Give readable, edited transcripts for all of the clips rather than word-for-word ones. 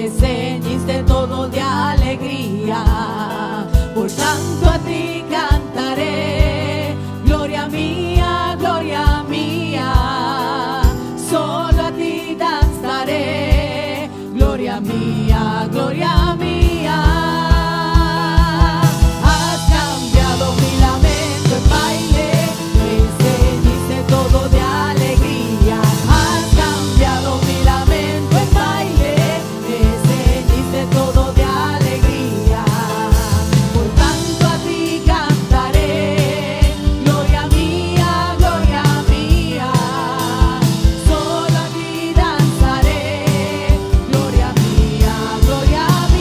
me ceñiste todo de alegría. Por tanto a ti cantaré, gloria mía, gloria mía. Solo a ti danzaré, gloria mía, gloria mía. Has cambiado mi lamento en baile, me ceñiste todo de alegría. Has cambiado mi lamento en baile, me ceñiste todo de alegría. Por tanto a ti cantaré, gloria mía, gloria mía. Solo a ti danzaré, gloria mía, gloria mía.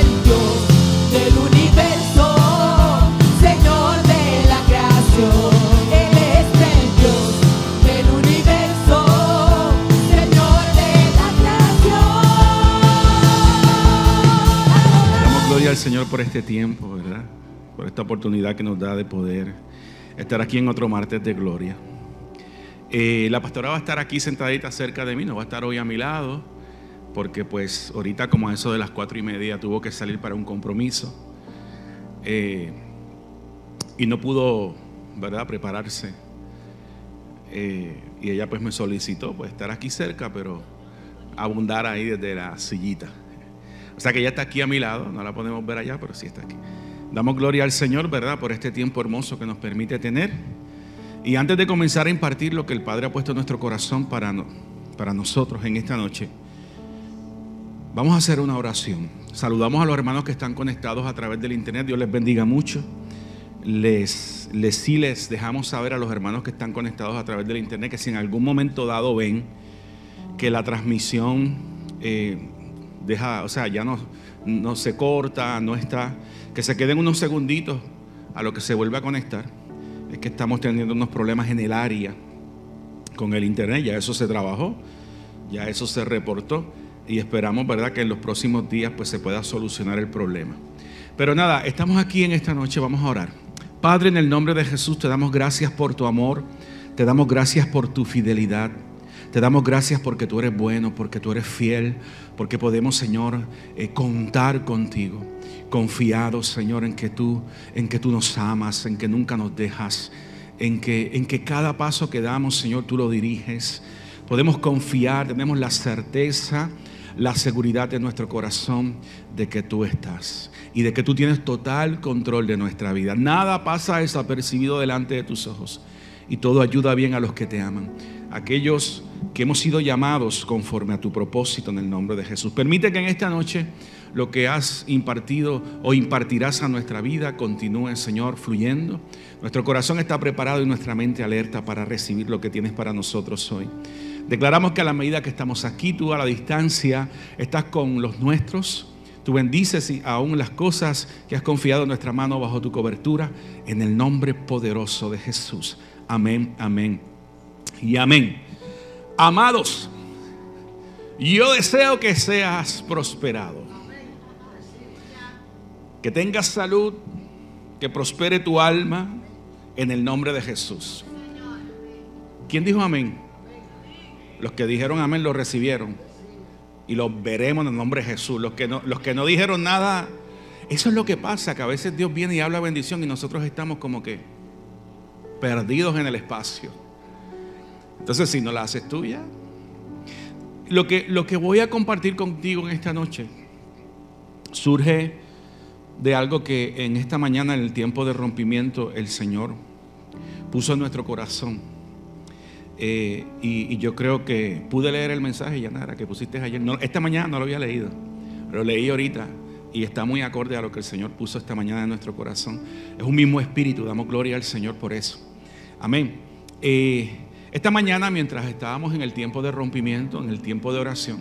el Dios del universo, Señor de la creación. Él es el Dios del universo, Señor de la creación. Damos gloria al Señor por este tiempo, ¿verdad? Por esta oportunidad que nos da de poder estar aquí en otro martes de gloria. La pastora va a estar aquí sentadita cerca de mí, no va a estar hoy a mi lado, porque pues ahorita como a eso de las 4:30 tuvo que salir para un compromiso y no pudo, ¿verdad?, prepararse. Y ella pues me solicitó pues estar aquí cerca, pero abundar ahí desde la sillita. O sea que ella está aquí a mi lado, no la podemos ver allá, pero sí está aquí. Damos gloria al Señor, ¿verdad?, por este tiempo hermoso que nos permite tener. Y antes de comenzar a impartir lo que el Padre ha puesto en nuestro corazón para nosotros en esta noche, vamos a hacer una oración. Saludamos a los hermanos que están conectados a través del internet. Dios les bendiga mucho. Les dejamos saber a los hermanos que están conectados a través del internet que si en algún momento dado ven que la transmisión ya no se corta, no está, que se queden unos segunditos a lo que se vuelve a conectar. Es que estamos teniendo unos problemas en el área con el internet. Ya eso se trabajó, ya eso se reportó y esperamos, ¿verdad?, que en los próximos días pues se pueda solucionar el problema. Pero nada, estamos aquí en esta noche, vamos a orar. Padre, en el nombre de Jesús te damos gracias por tu amor, te damos gracias por tu fidelidad, te damos gracias porque tú eres bueno, porque tú eres fiel, porque podemos, Señor, contar contigo. Confiados, Señor, en que tú nos amas, en que nunca nos dejas, en que cada paso que damos, Señor, tú lo diriges. Podemos confiar, tenemos la certeza, la seguridad de nuestro corazón de que tú estás y de que tú tienes total control de nuestra vida. Nada pasa desapercibido delante de tus ojos y todo ayuda bien a los que te aman, aquellos que hemos sido llamados conforme a tu propósito en el nombre de Jesús. Permite que en esta noche lo que has impartido o impartirás a nuestra vida continúe, Señor, fluyendo. Nuestro corazón está preparado y nuestra mente alerta para recibir lo que tienes para nosotros hoy. Declaramos que a la medida que estamos aquí, tú a la distancia estás con los nuestros. Tú bendices y aún las cosas que has confiado en nuestra mano bajo tu cobertura, en el nombre poderoso de Jesús. Amén, amén y amén. Amados, yo deseo que seas prosperado, que tengas salud, que prospere tu alma en el nombre de Jesús. ¿Quién dijo amén? Los que dijeron amén lo recibieron y los veremos en el nombre de Jesús. Los que no dijeron nada, eso es lo que pasa, que a veces Dios viene y habla bendición y nosotros estamos como que perdidos en el espacio. Entonces, si no la haces tuya, lo que voy a compartir contigo en esta noche surge de algo que en esta mañana, en el tiempo de rompimiento, el Señor puso en nuestro corazón. Y yo creo que pude leer el mensaje, Yanara, que pusiste ayer. No, esta mañana no lo había leído, lo leí ahorita y está muy acorde a lo que el Señor puso esta mañana en nuestro corazón. Es un mismo espíritu, damos gloria al Señor por eso. Amén. Esta mañana, mientras estábamos en el tiempo de rompimiento, en el tiempo de oración,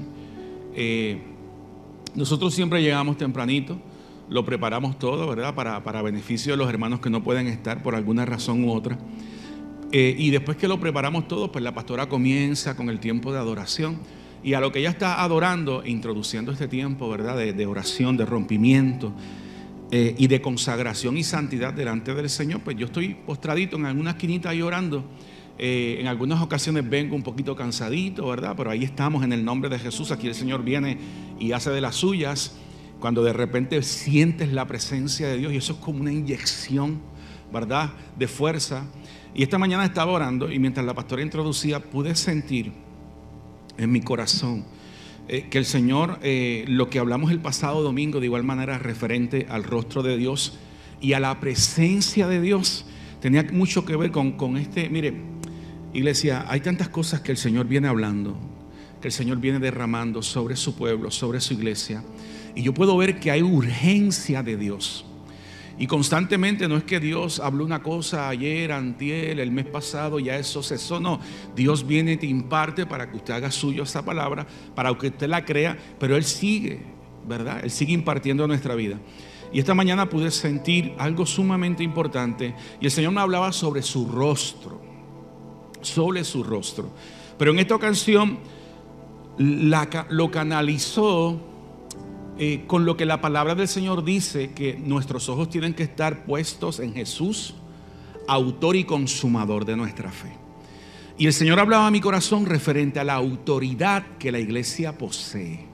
nosotros siempre llegamos tempranito, lo preparamos todo, ¿verdad?, para beneficio de los hermanos que no pueden estar por alguna razón u otra. Y después que lo preparamos todo, pues la pastora comienza con el tiempo de adoración. Y a lo que ella está adorando, introduciendo este tiempo, ¿verdad?, de oración, de rompimiento y de consagración y santidad delante del Señor, pues yo estoy postradito en alguna esquinita ahí orando. En algunas ocasiones vengo un poquito cansadito, ¿verdad?, pero ahí estamos en el nombre de Jesús. Aquí el Señor viene y hace de las suyas. Cuando de repente sientes la presencia de Dios y eso es como una inyección, ¿verdad?, de fuerza. Y esta mañana estaba orando y mientras la pastora introducía pude sentir en mi corazón que el Señor, lo que hablamos el pasado domingo, de igual manera referente al rostro de Dios y a la presencia de Dios, tenía mucho que ver con este. Mire, iglesia, hay tantas cosas que el Señor viene hablando, que el Señor viene derramando sobre su pueblo, sobre su iglesia, y yo puedo ver que hay urgencia de Dios. Y constantemente no es que Dios habló una cosa ayer, antier, el mes pasado, ya eso cesó. No, Dios viene y te imparte para que usted haga suyo esa palabra, para que usted la crea, pero Él sigue ¿verdad? Él sigue impartiendo en nuestra vida. Y esta mañana pude sentir algo sumamente importante. Y el Señor me hablaba sobre su rostro. Sobre su rostro. Pero en esta ocasión lo canalizó con lo que la palabra del Señor dice, que nuestros ojos tienen que estar puestos en Jesús, autor y consumador de nuestra fe. Y el Señor hablaba a mi corazón referente a la autoridad que la iglesia posee.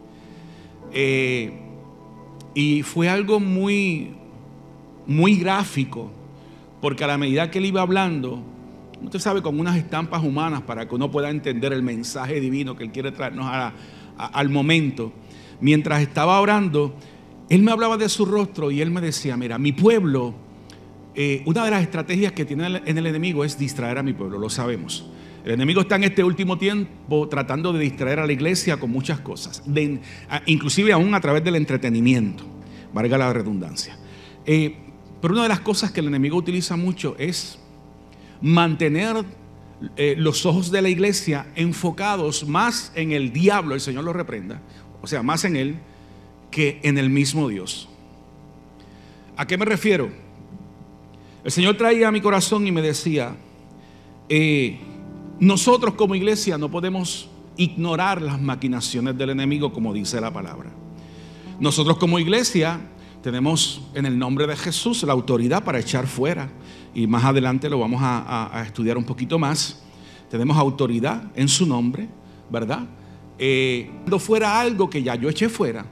Y fue algo muy, muy gráfico, porque a la medida que él iba hablando, usted sabe, con unas estampas humanas para que uno pueda entender el mensaje divino que él quiere traernos al momento. Mientras estaba orando, él me hablaba de su rostro y él me decía: mira, mi pueblo, una de las estrategias que tiene en el enemigo es distraer a mi pueblo, lo sabemos. El enemigo está en este último tiempo tratando de distraer a la iglesia con muchas cosas, inclusive aún a través del entretenimiento, valga la redundancia. Pero una de las cosas que el enemigo utiliza mucho es mantener los ojos de la iglesia enfocados más en el diablo, el Señor lo reprenda, o sea, más en él que en el mismo Dios. ¿A qué me refiero? El Señor traía a mi corazón y me decía: nosotros como iglesia no podemos ignorar las maquinaciones del enemigo, como dice la palabra. Nosotros como iglesia tenemos en el nombre de Jesús la autoridad para echar fuera, y más adelante lo vamos a estudiar un poquito más. Tenemos autoridad en su nombre, ¿verdad? Cuando fuera algo que ya yo eché fuera.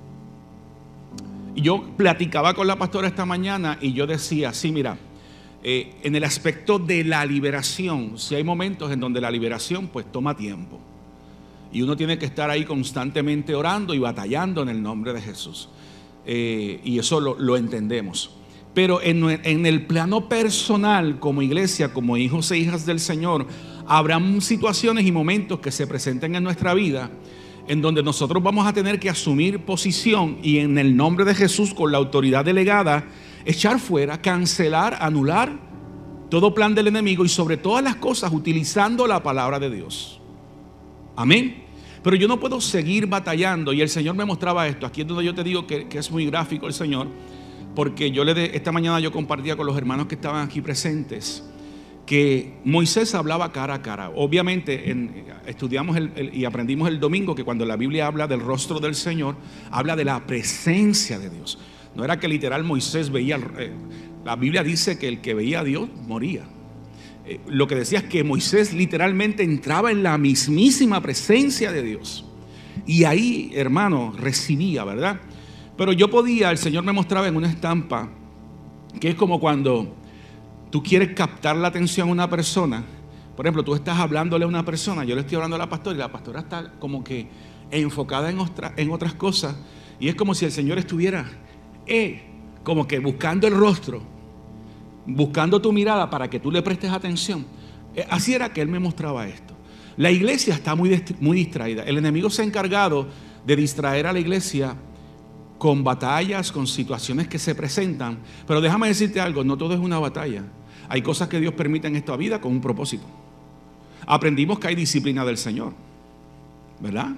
Y yo platicaba con la pastora esta mañana y yo decía: sí, mira, en el aspecto de la liberación, si hay momentos en donde la liberación pues toma tiempo, y uno tiene que estar ahí constantemente orando y batallando en el nombre de Jesús, y eso lo entendemos. Pero en el plano personal, como iglesia, como hijos e hijas del Señor, habrán situaciones y momentos que se presenten en nuestra vida en donde nosotros vamos a tener que asumir posición y en el nombre de Jesús, con la autoridad delegada, echar fuera, cancelar, anular todo plan del enemigo, y sobre todas las cosas utilizando la palabra de Dios. Amén. Pero yo no puedo seguir batallando, y el Señor me mostraba esto. Aquí es donde yo te digo que es muy gráfico el Señor, porque esta mañana yo compartía con los hermanos que estaban aquí presentes que Moisés hablaba cara a cara. Obviamente estudiamos y aprendimos el domingo que cuando la Biblia habla del rostro del Señor, habla de la presencia de Dios. No era que literal Moisés veía, la Biblia dice que el que veía a Dios moría. Lo que decía es que Moisés literalmente entraba en la mismísima presencia de Dios, y ahí, hermano, recibía, ¿verdad? Pero el Señor me mostraba en una estampa que es como cuando tú quieres captar la atención a una persona. Por ejemplo, tú estás hablándole a una persona, yo le estoy hablando a la pastora, y la pastora está como que enfocada en otras cosas, y es como si el Señor estuviera como que buscando el rostro, buscando tu mirada para que tú le prestes atención. Así era que él me mostraba esto. La iglesia está muy distraída. El enemigo se ha encargado de distraer a la iglesia con batallas, con situaciones que se presentan. Pero déjame decirte algo, no todo es una batalla. Hay cosas que Dios permite en esta vida con un propósito. Aprendimos que hay disciplina del Señor, ¿verdad?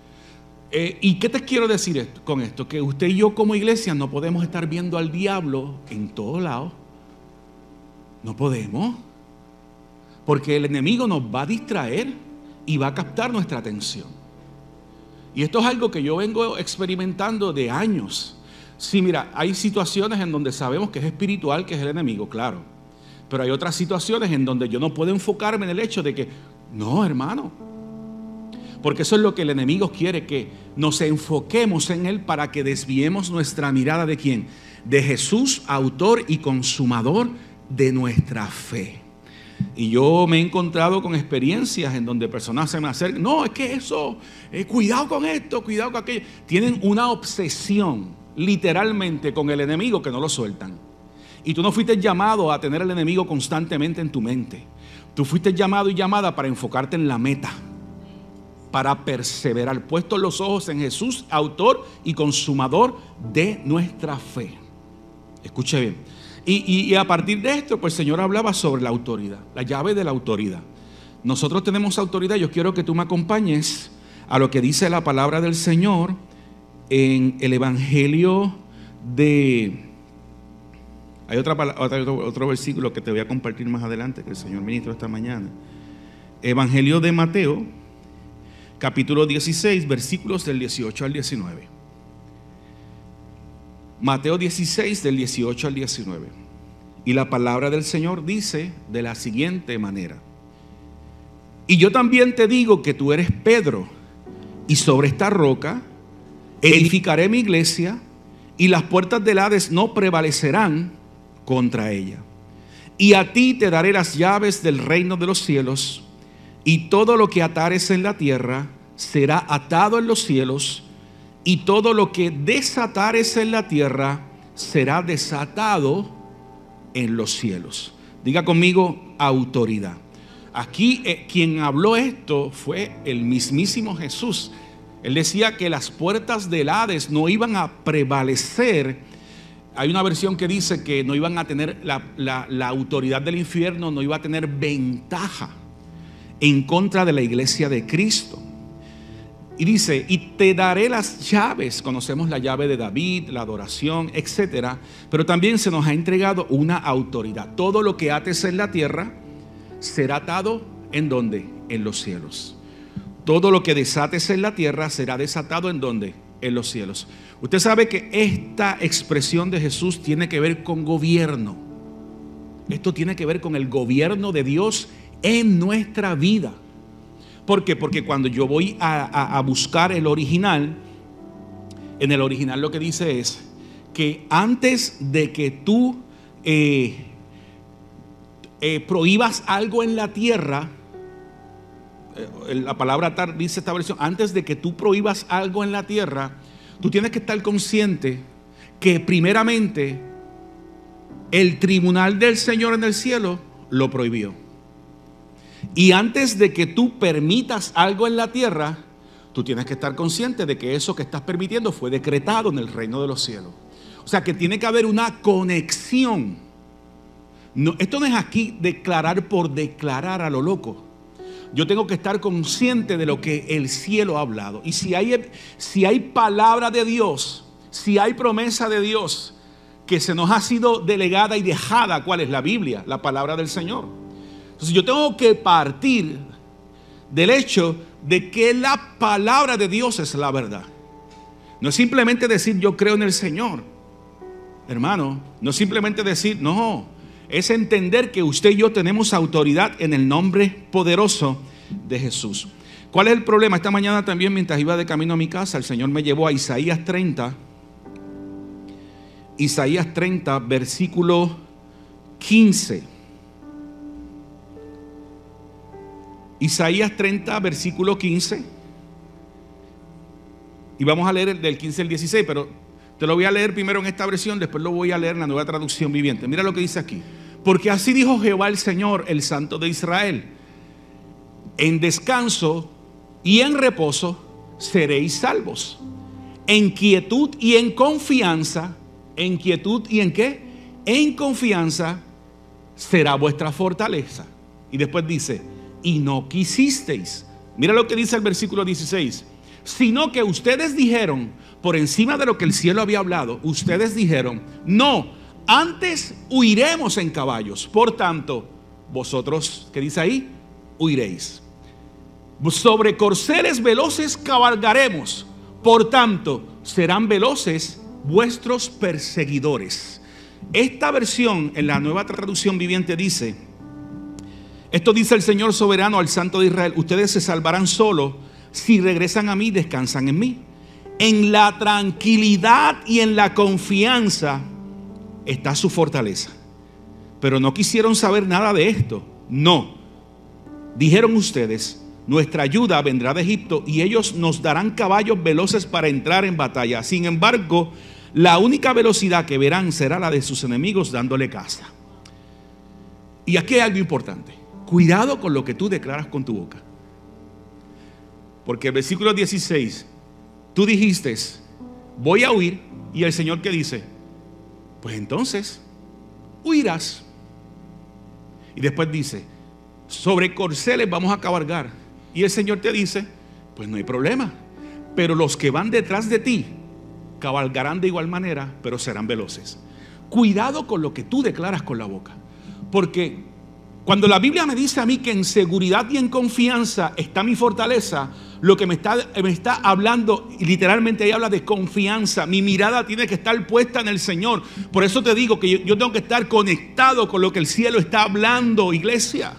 ¿Y qué te quiero decir con esto? Que usted y yo como iglesia no podemos estar viendo al diablo en todos lados. No podemos. Porque el enemigo nos va a distraer y va a captar nuestra atención. Y esto es algo que yo vengo experimentando de años. Sí, mira, hay situaciones en donde sabemos que es espiritual, que es el enemigo, claro. Pero hay otras situaciones en donde yo no puedo enfocarme en el hecho de que, no, hermano. Porque eso es lo que el enemigo quiere, que nos enfoquemos en él para que desviemos nuestra mirada ¿de quién? De Jesús, autor y consumador de nuestra fe. Y yo me he encontrado con experiencias en donde personas se me acercan: no, es que eso, cuidado con esto, cuidado con aquello. Tienen una obsesión literalmente con el enemigo que no lo sueltan. Y tú no fuiste llamado a tener al enemigo constantemente en tu mente. Tú fuiste llamado y llamada para enfocarte en la meta, para perseverar, puestos los ojos en Jesús, autor y consumador de nuestra fe. Escuche bien. Y a partir de esto, pues el Señor hablaba sobre la autoridad, la llave de la autoridad. Nosotros tenemos autoridad. Yo quiero que tú me acompañes a lo que dice la palabra del Señor en el Evangelio de... Hay otro versículo que te voy a compartir más adelante, que el Señor ministró esta mañana. Evangelio de Mateo, capítulo 16, versículos del 18 al 19. Mateo 16, del 18 al 19. Y la palabra del Señor dice de la siguiente manera: y yo también te digo que tú eres Pedro, y sobre esta roca edificaré mi iglesia, y las puertas del Hades no prevalecerán contra ella. Y a ti te daré las llaves del reino de los cielos, y todo lo que atares en la tierra será atado en los cielos, y todo lo que desatares en la tierra será desatado en los cielos. Diga conmigo: autoridad. Aquí quien habló esto fue el mismísimo Jesús. Él decía que las puertas del Hades no iban a prevalecer. Hay una versión que dice que no iban a tener la autoridad del infierno, no iba a tener ventaja en contra de la iglesia de Cristo. Y dice: y te daré las llaves. Conocemos la llave de David, la adoración, etcétera. Pero también se nos ha entregado una autoridad. Todo lo que ates en la tierra será atado ¿en dónde? En los cielos. Todo lo que desates en la tierra será desatado ¿en dónde? En los cielos. Usted sabe que esta expresión de Jesús tiene que ver con gobierno. Esto tiene que ver con el gobierno de Dios en nuestra vida. ¿Por qué? Porque cuando yo voy a buscar el original, en el original lo que dice es que antes de que tú prohíbas algo en la tierra, la palabra atar dice esta versión: antes de que tú prohíbas algo en la tierra, tú tienes que estar consciente que primeramente el tribunal del Señor en el cielo lo prohibió. Y antes de que tú permitas algo en la tierra, tú tienes que estar consciente de que eso que estás permitiendo fue decretado en el reino de los cielos. O sea que tiene que haber una conexión. No, esto no es aquí declarar por declarar a lo loco. Yo tengo que estar consciente de lo que el cielo ha hablado. Y si hay palabra de Dios, si hay promesa de Dios que se nos ha sido delegada y dejada, ¿cuál es? La Biblia, la palabra del Señor. Entonces yo tengo que partir del hecho de que la palabra de Dios es la verdad. No es simplemente decir yo creo en el Señor, hermano. No es simplemente decir, no. Es entender que usted y yo tenemos autoridad en el nombre poderoso de Jesús. ¿Cuál es el problema? Esta mañana también, mientras iba de camino a mi casa, el Señor me llevó a Isaías 30. Isaías 30, versículo 15. Isaías 30, versículo 15. Y vamos a leer del 15 al 16, pero te lo voy a leer primero en esta versión, después lo voy a leer en la Nueva Traducción Viviente. Mira lo que dice aquí: porque así dijo Jehová el Señor, el Santo de Israel: en descanso y en reposo seréis salvos, en quietud y en confianza. ¿En quietud y en qué? En confianza será vuestra fortaleza. Y después dice: y no quisisteis. Mira lo que dice el versículo 16: sino que ustedes dijeron, por encima de lo que el cielo había hablado, ustedes dijeron, no, antes huiremos en caballos. Por tanto, vosotros, ¿qué dice ahí? Huiréis. Sobre corceles veloces cabalgaremos. Por tanto, serán veloces vuestros perseguidores. Esta versión en la Nueva Traducción Viviente dice: esto dice el Señor soberano al Santo de Israel: ustedes se salvarán solo si regresan a mí y descansan en mí. En la tranquilidad y en la confianza está su fortaleza. Pero no quisieron saber nada de esto. No, dijeron ustedes: nuestra ayuda vendrá de Egipto y ellos nos darán caballos veloces para entrar en batalla. Sin embargo, la única velocidad que verán será la de sus enemigos dándole caza. Y aquí hay algo importante: cuidado con lo que tú declaras con tu boca. Porque el versículo 16, tú dijiste, voy a huir. Y el Señor, ¿qué dice? Pues entonces huirás. Y después dice: sobre corceles vamos a cabalgar. Y el Señor te dice: pues no hay problema, pero los que van detrás de ti cabalgarán de igual manera, pero serán veloces. Cuidado con lo que tú declaras con la boca, porque cuando la Biblia me dice a mí que en seguridad y en confianza está mi fortaleza, lo que me está hablando, literalmente ahí habla de confianza. Mi mirada tiene que estar puesta en el Señor. Por eso te digo que yo tengo que estar conectado con lo que el cielo está hablando, iglesia.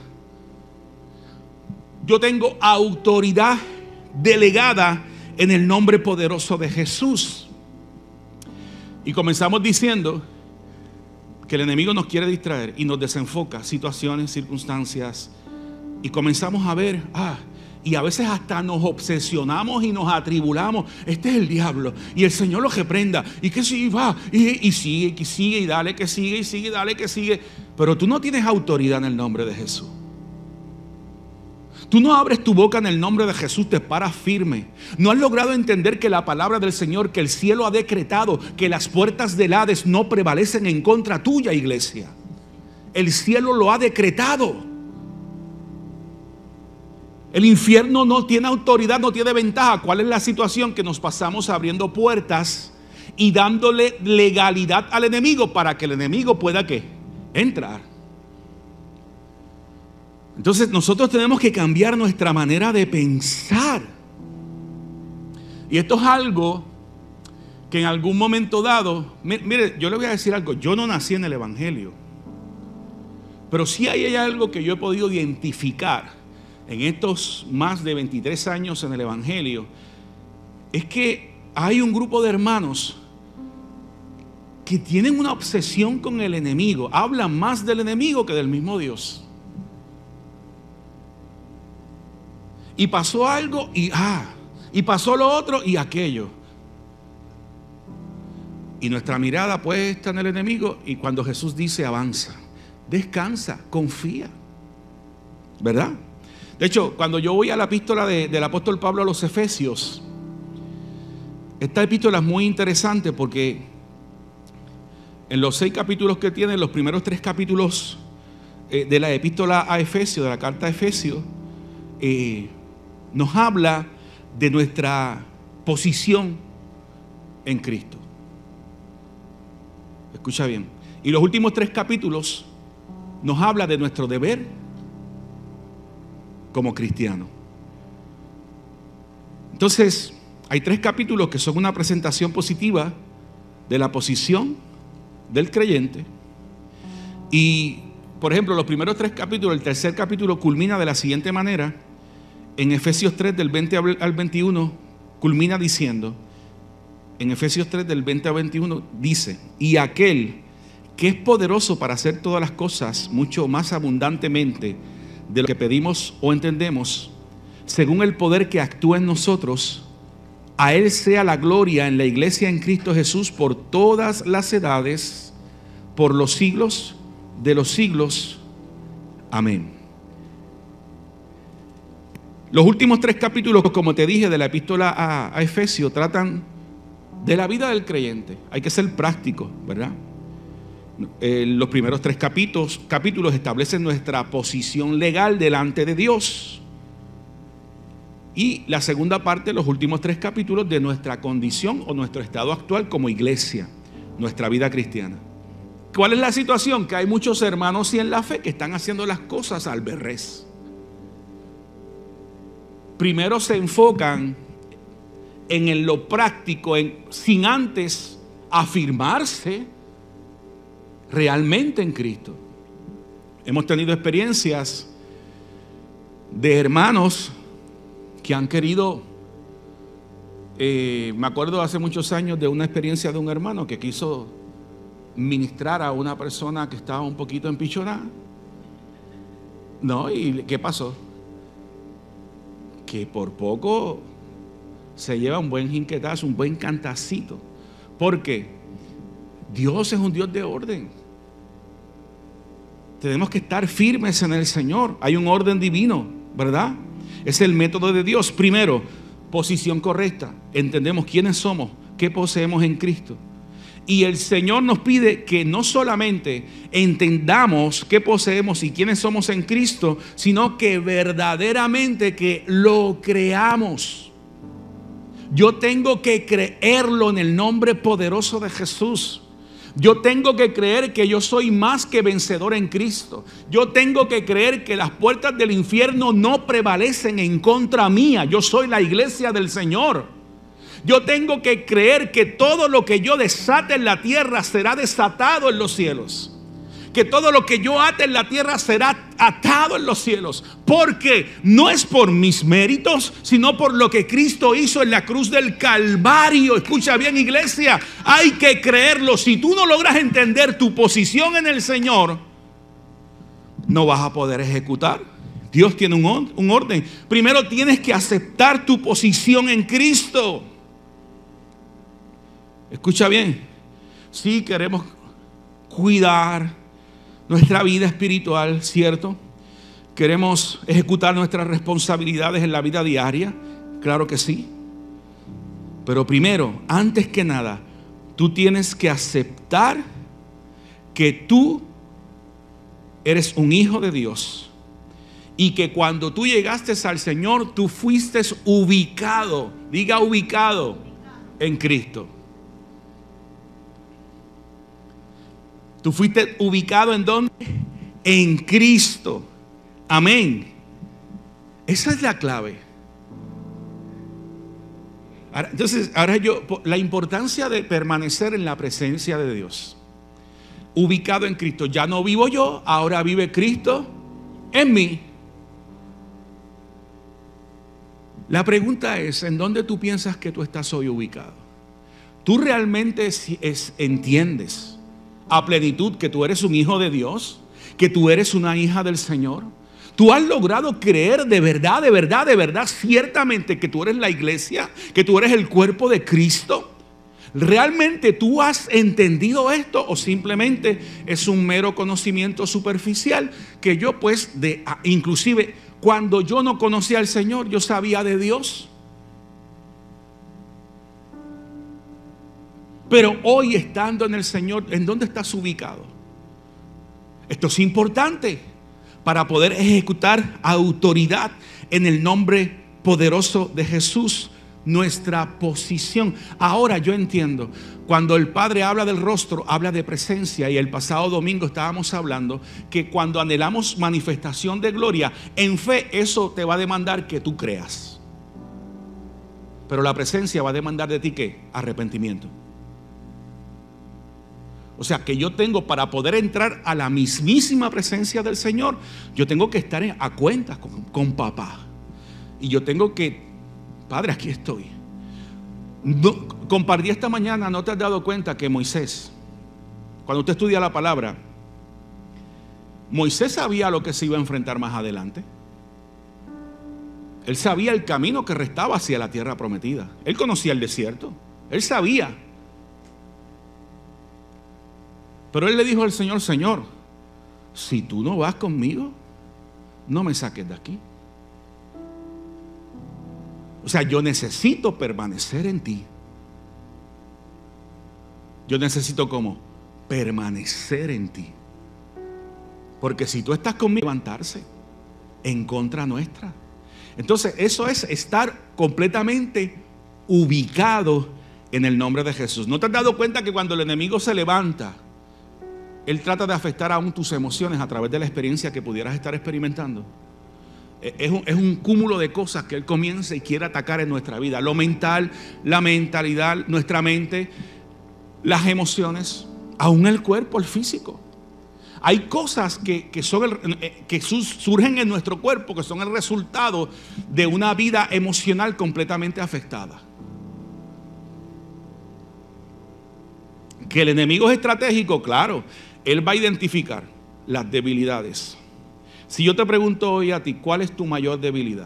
Yo tengo autoridad delegada en el nombre poderoso de Jesús. Y comenzamos diciendo que el enemigo nos quiere distraer y nos desenfoca situaciones, circunstancias, y comenzamos a ver, y a veces hasta nos obsesionamos y nos atribulamos. Este es el diablo y el Señor lo reprenda, y que sí va, y sigue, que sigue, y dale que sigue, y sigue, dale que sigue. Pero tú no tienes autoridad en el nombre de Jesús. Tú no abres tu boca en el nombre de Jesús, te paras firme. No has logrado entender que la palabra del Señor, que el cielo ha decretado, que las puertas del Hades no prevalecen en contra tuya, iglesia. El cielo lo ha decretado. El infierno no tiene autoridad, no tiene ventaja. ¿Cuál es la situación? Que nos pasamos abriendo puertas y dándole legalidad al enemigo para que el enemigo pueda ¿qué? Entrar. Entonces nosotros tenemos que cambiar nuestra manera de pensar. Y esto es algo que en algún momento dado, mire, yo le voy a decir algo. Yo no nací en el Evangelio, pero sí hay algo que yo he podido identificar en estos más de 23 años en el Evangelio. Es que hay un grupo de hermanos que tienen una obsesión con el enemigo. Hablan más del enemigo que del mismo Dios. Y pasó algo y pasó lo otro y aquello. Y nuestra mirada puesta en el enemigo, y cuando Jesús dice avanza, descansa, confía, ¿verdad? De hecho, cuando yo voy a la epístola del apóstol Pablo a los Efesios, esta epístola es muy interesante porque en los 6 capítulos que tiene, los primeros 3 capítulos de la epístola a Efesios, de la carta a Efesios, nos habla de nuestra posición en Cristo. Escucha bien. Y los últimos 3 capítulos nos habla de nuestro deber como cristiano. Entonces, hay 3 capítulos que son una presentación positiva de la posición del creyente. Y, por ejemplo, los primeros 3 capítulos, el tercer capítulo culmina de la siguiente manera. En Efesios 3 del 20 al 21 culmina diciendo, en Efesios 3 del 20 al 21 dice: y aquel que es poderoso para hacer todas las cosas mucho más abundantemente de lo que pedimos o entendemos, según el poder que actúa en nosotros, a Él sea la gloria en la iglesia en Cristo Jesús por todas las edades, por los siglos de los siglos. Amén. Los últimos 3 capítulos, como te dije, de la epístola a Efesios, tratan de la vida del creyente. Hay que ser práctico, ¿verdad? Los primeros 3 capítulos establecen nuestra posición legal delante de Dios. Y la segunda parte, los últimos 3 capítulos, de nuestra condición o nuestro estado actual como iglesia, nuestra vida cristiana. ¿Cuál es la situación? Que hay muchos hermanos y en la fe que están haciendo las cosas al berrés. Primero se enfocan en lo práctico, sin antes afirmarse realmente en Cristo. Hemos tenido experiencias de hermanos que han querido, me acuerdo hace muchos años de una experiencia de un hermano que quiso ministrar a una persona que estaba un poquito empichonada. ¿No? ¿Y qué pasó? Que por poco se lleva un buen jinquetazo, un buen cantacito. Porque Dios es un Dios de orden. Tenemos que estar firmes en el Señor. Hay un orden divino, ¿verdad? Es el método de Dios. Primero, posición correcta. Entendemos quiénes somos, qué poseemos en Cristo. Y el Señor nos pide que no solamente entendamos qué poseemos y quiénes somos en Cristo, sino que verdaderamente que lo creamos. Yo tengo que creerlo en el nombre poderoso de Jesús. Yo tengo que creer que yo soy más que vencedor en Cristo. Yo tengo que creer que las puertas del infierno no prevalecen en contra mía. Yo soy la iglesia del Señor. Yo tengo que creer que todo lo que yo desate en la tierra será desatado en los cielos. Que todo lo que yo ate en la tierra será atado en los cielos. Porque no es por mis méritos, sino por lo que Cristo hizo en la cruz del Calvario. Escucha bien, iglesia, hay que creerlo. Si tú no logras entender tu posición en el Señor, no vas a poder ejecutar. Dios tiene un orden. Primero tienes que aceptar tu posición en Cristo. Escucha bien, si queremos cuidar nuestra vida espiritual, ¿cierto? ¿Queremos ejecutar nuestras responsabilidades en la vida diaria? Claro que sí. Pero primero, antes que nada, tú tienes que aceptar que tú eres un hijo de Dios. Y que cuando tú llegaste al Señor, tú fuiste ubicado, diga ubicado, en Cristo. Tú fuiste ubicado ¿en dónde? En Cristo. Amén. Esa es la clave. Entonces, la importancia de permanecer en la presencia de Dios. Ubicado en Cristo. Ya no vivo yo, ahora vive Cristo en mí. La pregunta es, ¿en dónde tú piensas que tú estás hoy ubicado? ¿Tú realmente entiendes a plenitud que tú eres un hijo de Dios? ¿Que tú eres una hija del Señor? ¿Tú has logrado creer de verdad, ciertamente que tú eres la iglesia? ¿Que tú eres el cuerpo de Cristo? ¿Realmente tú has entendido esto? ¿O simplemente es un mero conocimiento superficial que yo inclusive cuando yo no conocía al Señor, yo sabía de Dios? Pero hoy, estando en el Señor, ¿en dónde estás ubicado? Esto es importante para poder ejecutar autoridad en el nombre poderoso de Jesús. Nuestra posición. Ahora yo entiendo, cuando el Padre habla del rostro, habla de presencia. Y el pasado domingo estábamos hablando que cuando anhelamos manifestación de gloria, en fe, eso te va a demandar que tú creas. Pero la presencia va a demandar de ti ¿qué? Arrepentimiento. O sea que yo tengo, para poder entrar a la mismísima presencia del Señor, yo tengo que estar a cuentas con papá. Y yo tengo que, Padre, aquí estoy. Compartí esta mañana, ¿no te has dado cuenta que Moisés, cuando usted estudia la palabra, Moisés sabía lo que se iba a enfrentar más adelante? Él sabía el camino que restaba hacia la tierra prometida. Él conocía el desierto. Él sabía. Pero él le dijo al Señor: Señor, si tú no vas conmigo, no me saques de aquí. O sea, yo necesito permanecer en ti. Yo necesito ¿cómo? Permanecer en ti. Porque si tú estás conmigo, levantarse en contra nuestra. Entonces eso es estar completamente ubicado en el nombre de Jesús. ¿No te has dado cuenta que cuando el enemigo se levanta, él trata de afectar aún tus emociones a través de la experiencia que pudieras estar experimentando? Es un cúmulo de cosas que él comienza y quiere atacar en nuestra vida. Lo mental, la mentalidad, nuestra mente, las emociones, aún el cuerpo, el físico. Hay cosas que surgen en nuestro cuerpo que son el resultado de una vida emocional completamente afectada. Que el enemigo es estratégico, claro. Él va a identificar las debilidades. Si yo te pregunto hoy a ti, ¿cuál es tu mayor debilidad?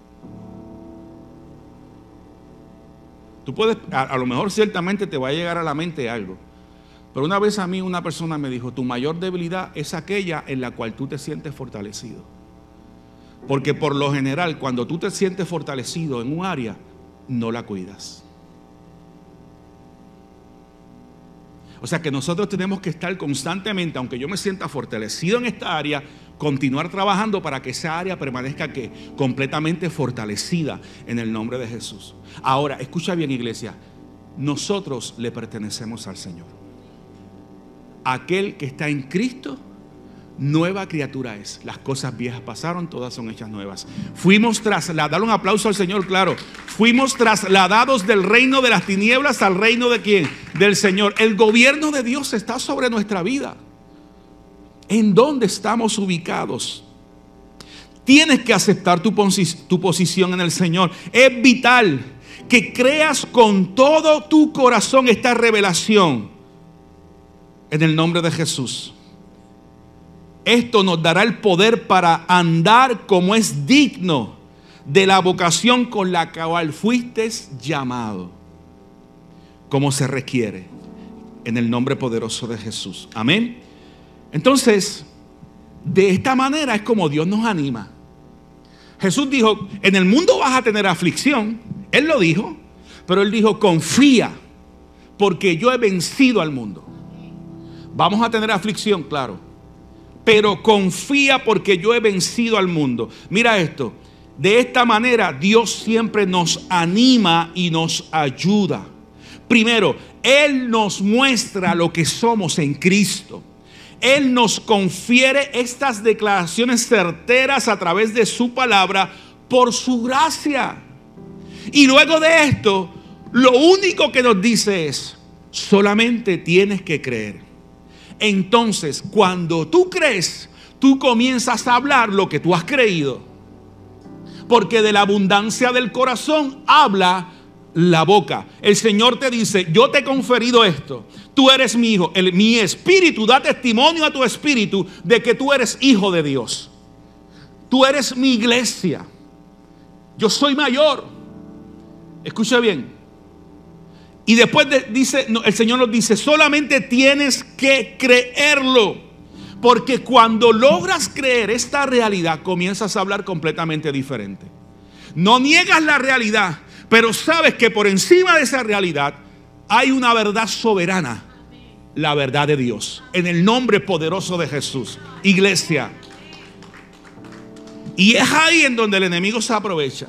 Tú puedes, a lo mejor ciertamente te va a llegar a la mente algo. Pero una vez a mí una persona me dijo: tu mayor debilidad es aquella en la cual tú te sientes fortalecido. Porque por lo general, cuando tú te sientes fortalecido en un área, no la cuidas. O sea que nosotros tenemos que estar constantemente, aunque yo me sienta fortalecido en esta área, continuar trabajando para que esa área permanezca completamente fortalecida en el nombre de Jesús. Ahora, escucha bien, iglesia, nosotros le pertenecemos al Señor. Aquel que está en Cristo, nueva criatura es. Las cosas viejas pasaron, todas son hechas nuevas. Fuimos trasladados, dale un aplauso al Señor, claro. Fuimos trasladados del reino de las tinieblas al reino de ¿quién? Del Señor. El gobierno de Dios está sobre nuestra vida. ¿En dónde estamos ubicados? Tienes que aceptar tu posición en el Señor. Es vital que creas con todo tu corazón esta revelación en el nombre de Jesús. Esto nos dará el poder para andar como es digno de la vocación con la cual fuiste llamado, como se requiere, en el nombre poderoso de Jesús. Amén. Entonces, de esta manera es como Dios nos anima. Jesús dijo, en el mundo vas a tener aflicción. Él lo dijo, pero Él dijo, confía, porque yo he vencido al mundo. Vamos a tener aflicción, claro, pero confía porque yo he vencido al mundo. Mira esto, de esta manera Dios siempre nos anima y nos ayuda. Primero, Él nos muestra lo que somos en Cristo. Él nos confiere estas declaraciones certeras a través de su palabra por su gracia. Y luego de esto, lo único que nos dice es, solamente tienes que creer. Entonces, cuando tú crees, tú comienzas a hablar lo que tú has creído. Porque de la abundancia del corazón habla la boca. El Señor te dice, yo te he conferido esto. Tú eres mi hijo. Mi espíritu da testimonio a tu espíritu de que tú eres hijo de Dios. Tú eres mi iglesia. Yo soy mayor. Escucha bien. Y después dice, el Señor nos dice, solamente tienes que creerlo. Porque cuando logras creer esta realidad, comienzas a hablar completamente diferente. No niegas la realidad, pero sabes que por encima de esa realidad hay una verdad soberana, la verdad de Dios, en el nombre poderoso de Jesús. Iglesia. Y es ahí en donde el enemigo se aprovecha.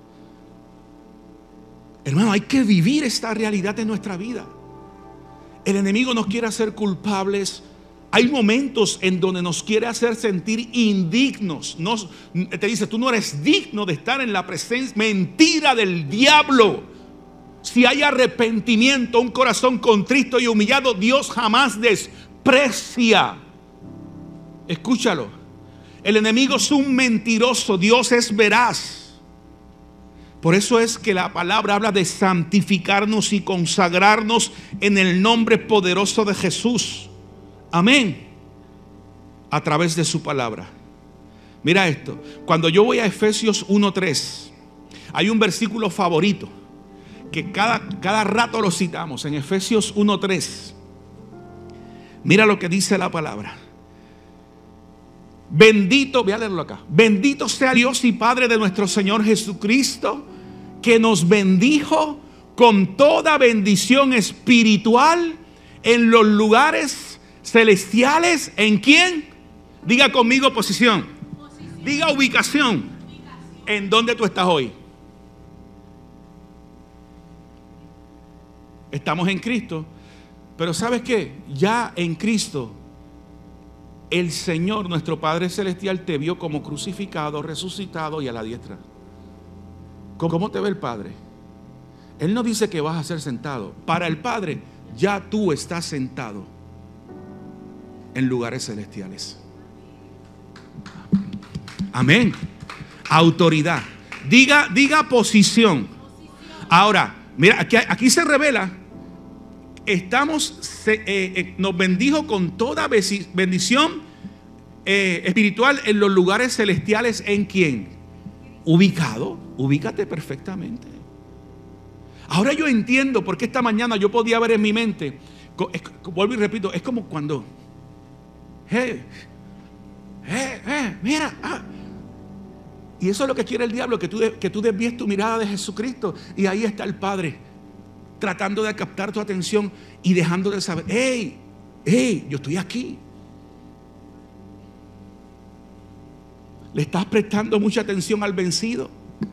Hermano, hay que vivir esta realidad en nuestra vida. El enemigo nos quiere hacer culpables. Hay momentos en donde nos quiere hacer sentir indignos. Te dice, tú no eres digno de estar en la presencia. Mentira del diablo. Si hay arrepentimiento, un corazón contrito y humillado, Dios jamás desprecia. Escúchalo. El enemigo es un mentiroso. Dios es veraz. Por eso es que la palabra habla de santificarnos y consagrarnos en el nombre poderoso de Jesús. Amén. A través de su palabra. Mira esto. Cuando yo voy a Efesios 1:3, hay un versículo favorito que cada rato lo citamos. En Efesios 1:3. Mira lo que dice la palabra. Bendito, voy a leerlo acá. Bendito sea Dios y Padre de nuestro Señor Jesucristo, que nos bendijo con toda bendición espiritual en los lugares celestiales. ¿En quién? Diga conmigo posición. Diga ubicación. ¿En dónde tú estás hoy? Estamos en Cristo. Pero ¿sabes qué? Ya en Cristo, el Señor, nuestro Padre Celestial, te vio como crucificado, resucitado y a la diestra. ¿Cómo te ve el Padre? Él no dice que vas a ser sentado. Para el Padre, ya tú estás sentado en lugares celestiales. Amén. Autoridad. Diga posición. Ahora, mira, aquí se revela. Nos bendijo con toda bendición espiritual en los lugares celestiales. ¿En quién? Ubicado. Ubícate perfectamente. Ahora yo entiendo por qué esta mañana yo podía ver en mi mente. Vuelvo y repito, es como cuando mira. Y eso es lo que quiere el diablo, que tú desvíes tu mirada de Jesucristo. Y ahí está el Padre tratando de captar tu atención y dejando de saber, hey, yo estoy aquí. ¿Le estás prestando mucha atención al vencido?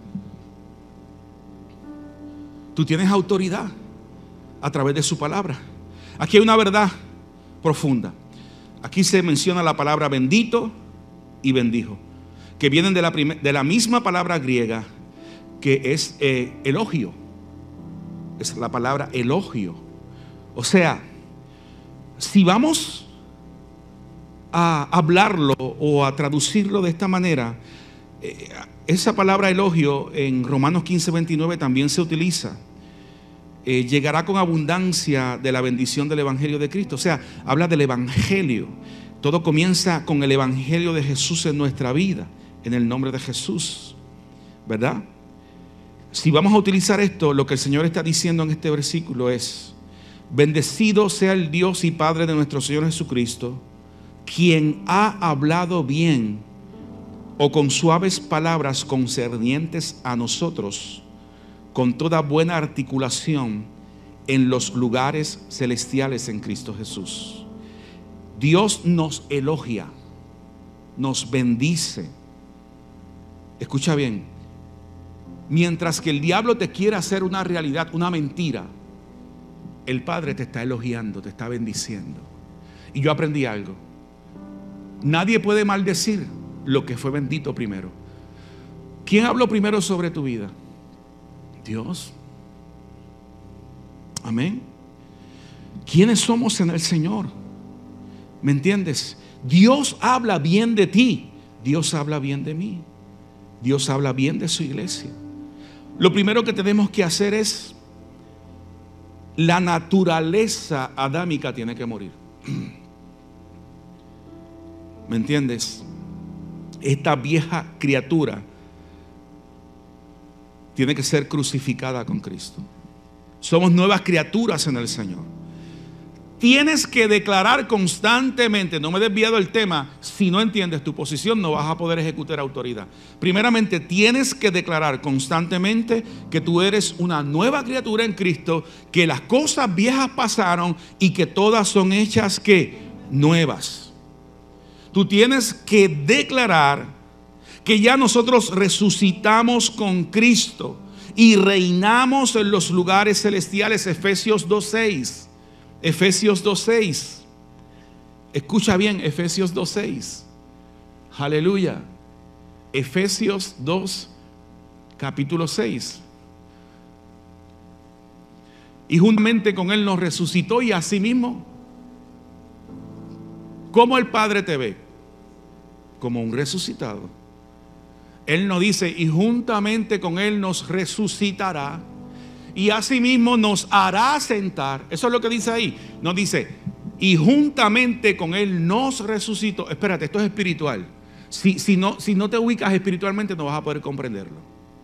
Tú tienes autoridad a través de su palabra. Aquí hay una verdad profunda. Aquí se menciona la palabra bendito y bendijo, que vienen de la misma palabra griega que es elogio. Es la palabra elogio. O sea, si vamos a hablarlo o a traducirlo de esta manera, esa palabra elogio en Romanos 15:29 también se utiliza. Llegará con abundancia de la bendición del Evangelio de Cristo. O sea, habla del Evangelio. Todo comienza con el Evangelio de Jesús en nuestra vida, en el nombre de Jesús, ¿verdad? Si vamos a utilizar esto, lo que el Señor está diciendo en este versículo es: bendecido sea el Dios y Padre de nuestro Señor Jesucristo, quien ha hablado bien o con suaves palabras concernientes a nosotros, con toda buena articulación en los lugares celestiales en Cristo Jesús. Dios nos elogia, nos bendice. Escucha bien. Mientras que el diablo te quiere hacer una realidad, una mentira, el Padre te está elogiando, te está bendiciendo. Y yo aprendí algo: nadie puede maldecir lo que fue bendito primero. ¿Quién habló primero sobre tu vida? Dios. Amén. ¿Quiénes somos en el Señor? ¿Me entiendes? Dios habla bien de ti. Dios habla bien de mí. Dios habla bien de su iglesia. Lo primero que tenemos que hacer es: la naturaleza adámica tiene que morir. ¿Me entiendes? Esta vieja criatura tiene que ser crucificada con Cristo. Somos nuevas criaturas en el Señor. Tienes que declarar constantemente, no me he desviado del tema, si no entiendes tu posición no vas a poder ejecutar autoridad. Primeramente, tienes que declarar constantemente que tú eres una nueva criatura en Cristo, que las cosas viejas pasaron y que todas son hechas ¿qué? Nuevas. Tú tienes que declarar que ya nosotros resucitamos con Cristo y reinamos en los lugares celestiales. Efesios 2:6. Efesios 2:6. Escucha bien, Efesios 2:6. Aleluya. Efesios 2, capítulo 6. Y juntamente con Él nos resucitó, y asimismo, ¿cómo el Padre te ve? Como un resucitado. Él nos dice: y juntamente con Él nos resucitará, y asimismo nos hará sentar. Eso es lo que dice ahí. Nos dice: y juntamente con Él nos resucitó. Espérate, esto es espiritual. Si no te ubicas espiritualmente, no vas a poder comprenderlo.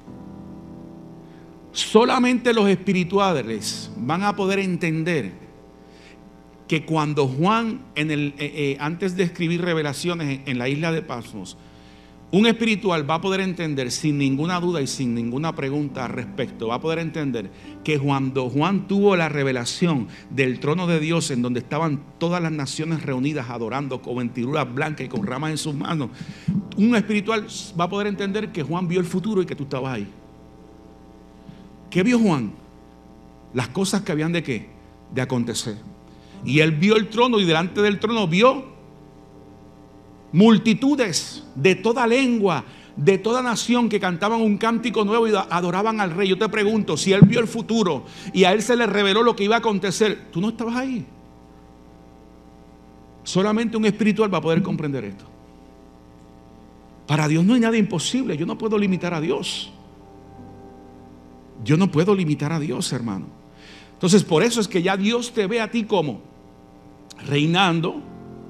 Solamente los espirituales van a poder entender que cuando Juan, antes de escribir Revelaciones en la isla de Patmos, un espiritual va a poder entender sin ninguna duda y sin ninguna pregunta al respecto, va a poder entender que cuando Juan tuvo la revelación del trono de Dios, en donde estaban todas las naciones reunidas adorando con vestiduras blancas y con ramas en sus manos, un espiritual va a poder entender que Juan vio el futuro y que tú estabas ahí. ¿Qué vio Juan? Las cosas que habían de ¿qué? De acontecer. Y él vio el trono, y delante del trono vio multitudes de toda lengua, de toda nación, que cantaban un cántico nuevo y adoraban al Rey. Yo te pregunto, si él vio el futuro y a él se le reveló lo que iba a acontecer, ¿tú no estabas ahí? Solamente un espiritual va a poder comprender esto. Para Dios no hay nada imposible. Yo no puedo limitar a Dios. Yo no puedo limitar a Dios, hermano. Entonces, por eso es que ya Dios te ve a ti como reinando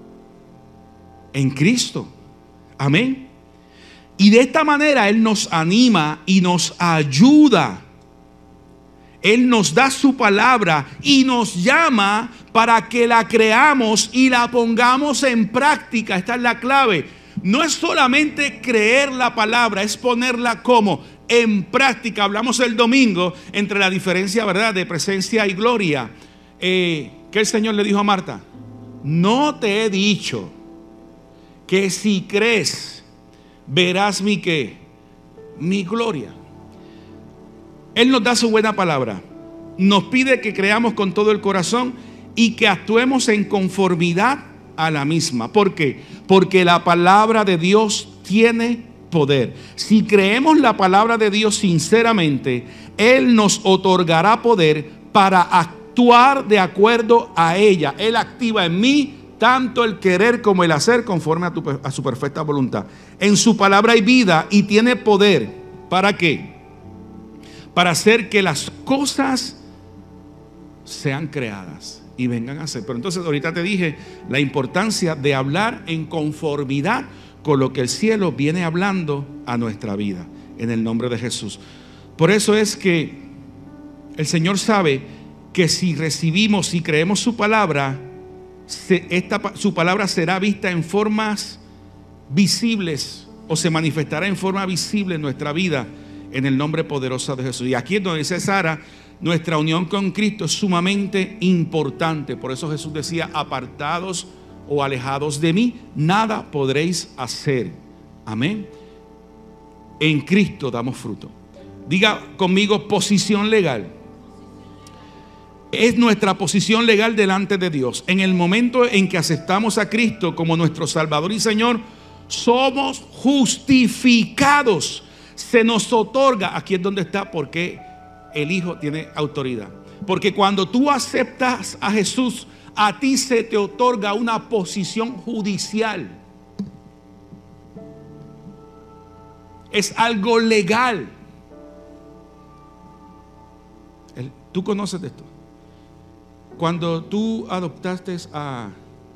en Cristo. Amén. Y de esta manera Él nos anima y nos ayuda. Él nos da su palabra y nos llama para que la creamos y la pongamos en práctica. Esta es la clave. No es solamente creer la palabra, es ponerla como en práctica. Hablamos el domingo entre la diferencia, ¿verdad?, de presencia y gloria. ¿Qué el Señor le dijo a Marta? No te he dicho que si crees verás mi gloria. Él nos da su buena palabra. Nos pide que creamos con todo el corazón y que actuemos en conformidad a la misma. ¿Por qué? Porque la palabra de Dios tiene poder. Si creemos la palabra de Dios sinceramente, Él nos otorgará poder para actuar de acuerdo a ella. Él activa en mí tanto el querer como el hacer conforme a su perfecta voluntad. En su palabra hay vida y tiene poder. ¿Para qué? Para hacer que las cosas sean creadas y vengan a ser. Pero entonces ahorita te dije la importancia de hablar en conformidad con lo que el cielo viene hablando a nuestra vida, en el nombre de Jesús. Por eso es que el Señor sabe que si recibimos y creemos su palabra, su palabra será vista en formas visibles, o se manifestará en forma visible en nuestra vida, en el nombre poderoso de Jesús. Y aquí es donde dice Sara, nuestra unión con Cristo es sumamente importante. Por eso Jesús decía, apartados o alejados de mí, nada podréis hacer. Amén. En Cristo damos fruto. Diga conmigo, posición legal. Es nuestra posición legal delante de Dios. En el momento en que aceptamos a Cristo como nuestro Salvador y Señor, somos justificados. Se nos otorga, aquí es donde está, porque el Hijo tiene autoridad. Porque cuando tú aceptas a Jesús, a ti se te otorga una posición judicial. Es algo legal. Tú conoces de esto. Cuando tú adoptaste a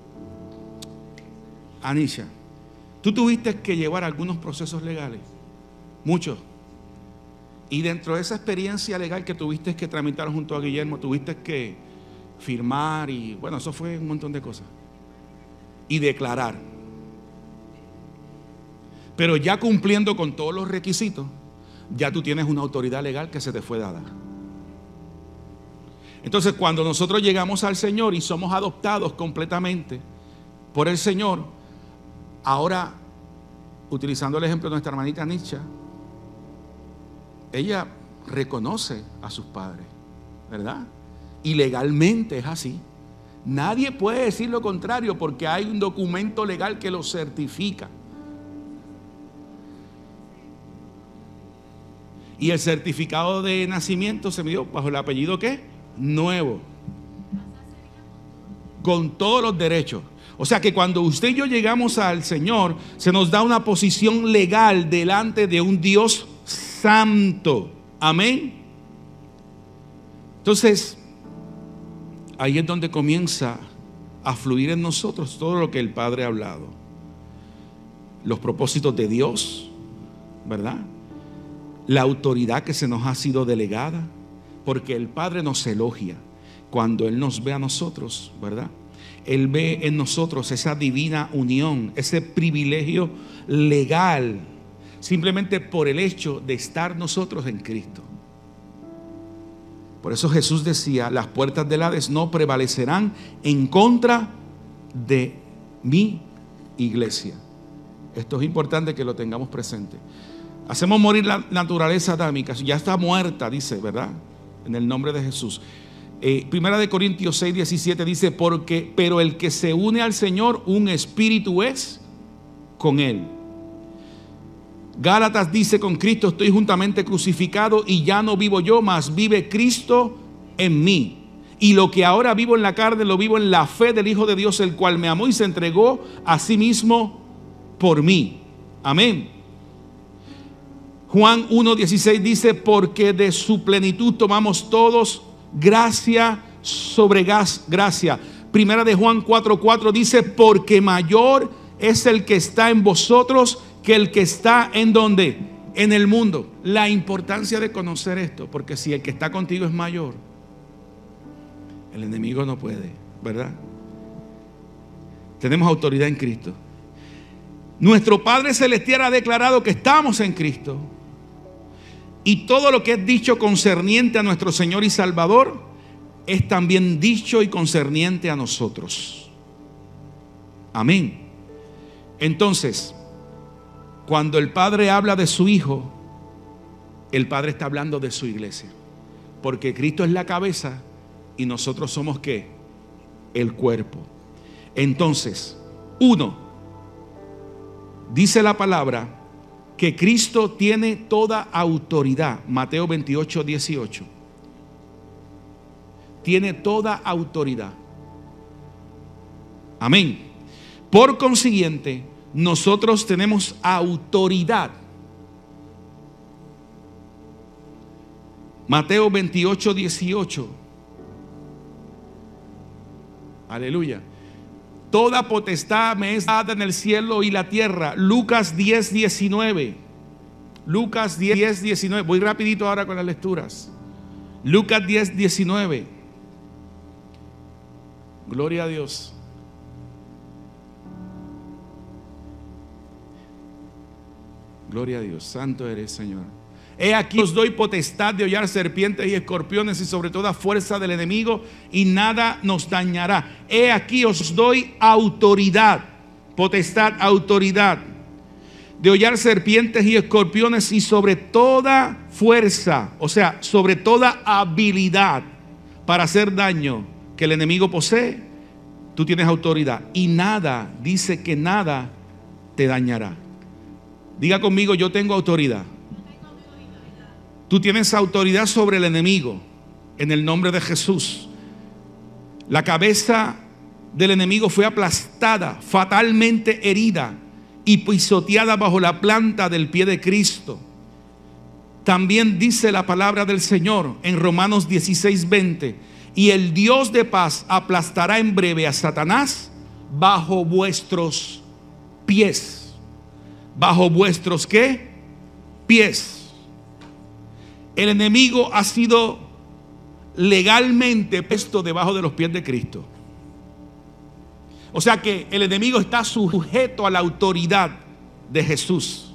Anisha, tú tuviste que llevar algunos procesos legales. Muchos. Y dentro de esa experiencia legal que tuviste que tramitar junto a Guillermo, tuviste que firmar y bueno, eso fue un montón de cosas. Y declarar. Pero ya cumpliendo con todos los requisitos, ya tú tienes una autoridad legal que se te fue dada. Entonces, cuando nosotros llegamos al Señor y somos adoptados completamente por el Señor, ahora, utilizando el ejemplo de nuestra hermanita Nisha, ella reconoce a sus padres, ¿verdad? Y legalmente es así. Nadie puede decir lo contrario porque hay un documento legal que lo certifica. Y el certificado de nacimiento se me dio bajo el apellido ¿qué? Nuevo. Con todos los derechos. O sea que cuando usted y yo llegamos al Señor, se nos da una posición legal delante de un Dios santo. Amén. Entonces, ahí es donde comienza a fluir en nosotros todo lo que el Padre ha hablado. Los propósitos de Dios, ¿verdad? La autoridad que se nos ha sido delegada, porque el Padre nos elogia cuando Él nos ve a nosotros, ¿verdad? Él ve en nosotros esa divina unión, ese privilegio legal, simplemente por el hecho de estar nosotros en Cristo. Por eso Jesús decía, las puertas del Hades no prevalecerán en contra de mi iglesia. Esto es importante que lo tengamos presente. Hacemos morir la naturaleza adámica, ya está muerta, dice, ¿verdad? En el nombre de Jesús. Primera de Corintios 6, 17 dice, pero el que se une al Señor, un espíritu es con Él. Gálatas dice, con Cristo estoy juntamente crucificado y ya no vivo yo, mas vive Cristo en mí. Y lo que ahora vivo en la carne, lo vivo en la fe del Hijo de Dios, el cual me amó y se entregó a sí mismo por mí. Amén. Juan 1:16 dice, porque de su plenitud tomamos todos gracia sobre gracia. Primera de Juan 4:4 dice, porque mayor es el que está en vosotros que el que está en ¿dónde? En el mundo. La importancia de conocer esto, porque si el que está contigo es mayor, el enemigo no puede, ¿verdad? Tenemos autoridad en Cristo. Nuestro Padre Celestial ha declarado que estamos en Cristo. Y todo lo que es dicho concerniente a nuestro Señor y Salvador es también dicho y concerniente a nosotros. Amén. Entonces, cuando el Padre habla de su Hijo, el Padre está hablando de su iglesia. Porque Cristo es la cabeza y nosotros somos ¿qué? El cuerpo. Entonces, dice la palabra que Cristo tiene toda autoridad. Mateo 28, 18. Tiene toda autoridad. Amén. Por consiguiente, nosotros tenemos autoridad. Mateo 28, 18. Aleluya. Toda potestad me es dada en el cielo y la tierra. Lucas 10, 19. Lucas 10, 19. Voy rapidito ahora con las lecturas. Lucas 10, 19. Gloria a Dios. Gloria a Dios. Santo eres, Señor. He aquí os doy potestad de hollar serpientes y escorpiones y sobre toda fuerza del enemigo, y nada nos dañará. He aquí os doy autoridad, potestad, autoridad de hollar serpientes y escorpiones y sobre toda fuerza, o sea, sobre toda habilidad para hacer daño que el enemigo posee. Tú tienes autoridad y nada, dice que nada te dañará. Diga conmigo: yo tengo autoridad. Tú tienes autoridad sobre el enemigo en el nombre de Jesús. La cabeza del enemigo fue aplastada, fatalmente herida y pisoteada bajo la planta del pie de Cristo. También dice la palabra del Señor en Romanos 16, 20: y el Dios de paz aplastará en breve a Satanás bajo vuestros pies. ¿Bajo vuestros qué? Pies. El enemigo ha sido legalmente puesto debajo de los pies de Cristo. O sea que el enemigo está sujeto a la autoridad de Jesús.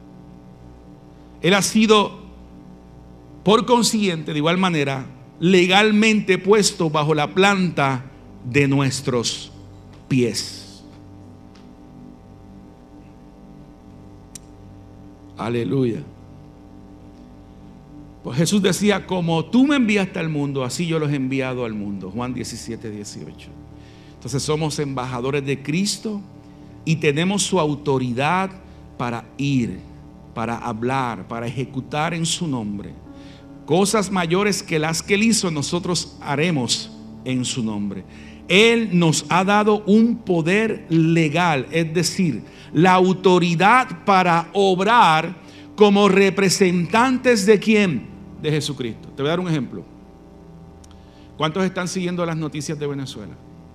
Él ha sido, por consiguiente, de igual manera, legalmente puesto bajo la planta de nuestros pies. Aleluya. Pues Jesús decía: como tú me enviaste al mundo, así yo los he enviado al mundo. Juan 17, 18. Entonces somos embajadores de Cristo y tenemos su autoridad para ir, para hablar, para ejecutar en su nombre. Cosas mayores que las que Él hizo, nosotros haremos en su nombre. Él nos ha dado un poder legal, es decir, la autoridad para obrar como representantes de ¿quién? De Jesucristo. Te voy a dar un ejemplo. ¿Cuántos están siguiendo las noticias de Venezuela?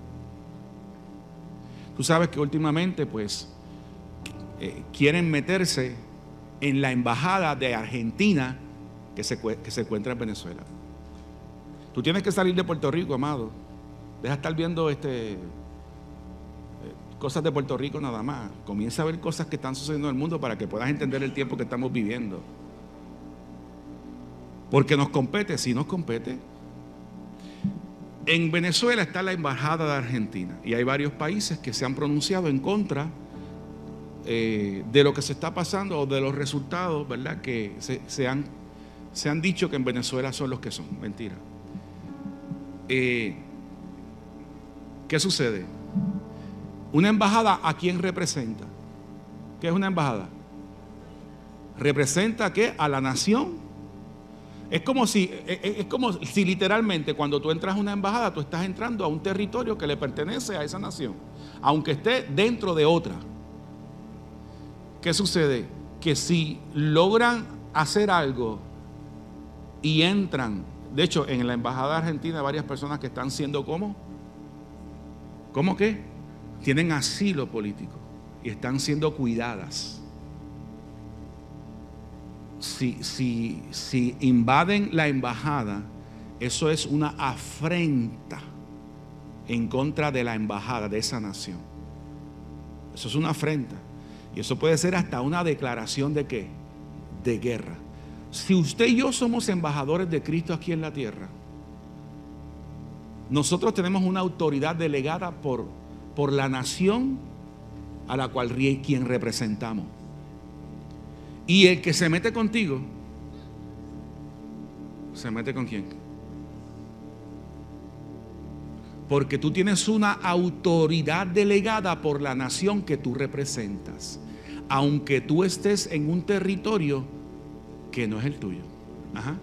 Tú sabes que últimamente pues quieren meterse en la embajada de Argentina que se encuentra en Venezuela. Tú tienes que salir de Puerto Rico, amado. Deja de estar viendo cosas de Puerto Rico nada más. Comienza a ver cosas que están sucediendo en el mundo para que puedas entender el tiempo que estamos viviendo. Porque nos compete, sí nos compete. En Venezuela está la embajada de Argentina y hay varios países que se han pronunciado en contra de lo que se está pasando o de los resultados, ¿verdad? Que se han dicho que en Venezuela son los que son. Mentira. ¿Qué sucede? Una embajada, ¿a quién representa? ¿Qué es una embajada? ¿Representa qué? A la nación. Es como si literalmente cuando tú entras a una embajada, tú estás entrando a un territorio que le pertenece a esa nación, aunque esté dentro de otra. ¿Qué sucede? Que si logran hacer algo y entran, de hecho en la embajada argentina hay varias personas que están siendo ¿cómo qué? Tienen asilo político y están siendo cuidadas. Si invaden la embajada, eso es una afrenta en contra de la embajada de esa nación. Eso es una afrenta. Y eso puede ser hasta una declaración de ¿qué? De guerra. si usted y yo somos embajadores de Cristo aquí en la tierra, nosotros tenemos una autoridad delegada por la nación a la cual quien representamos. Y el que se mete contigo, ¿se mete con quién? Porque tú tienes una autoridad delegada por la nación que tú representas, aunque tú estés en un territorio que no es el tuyo. Ajá.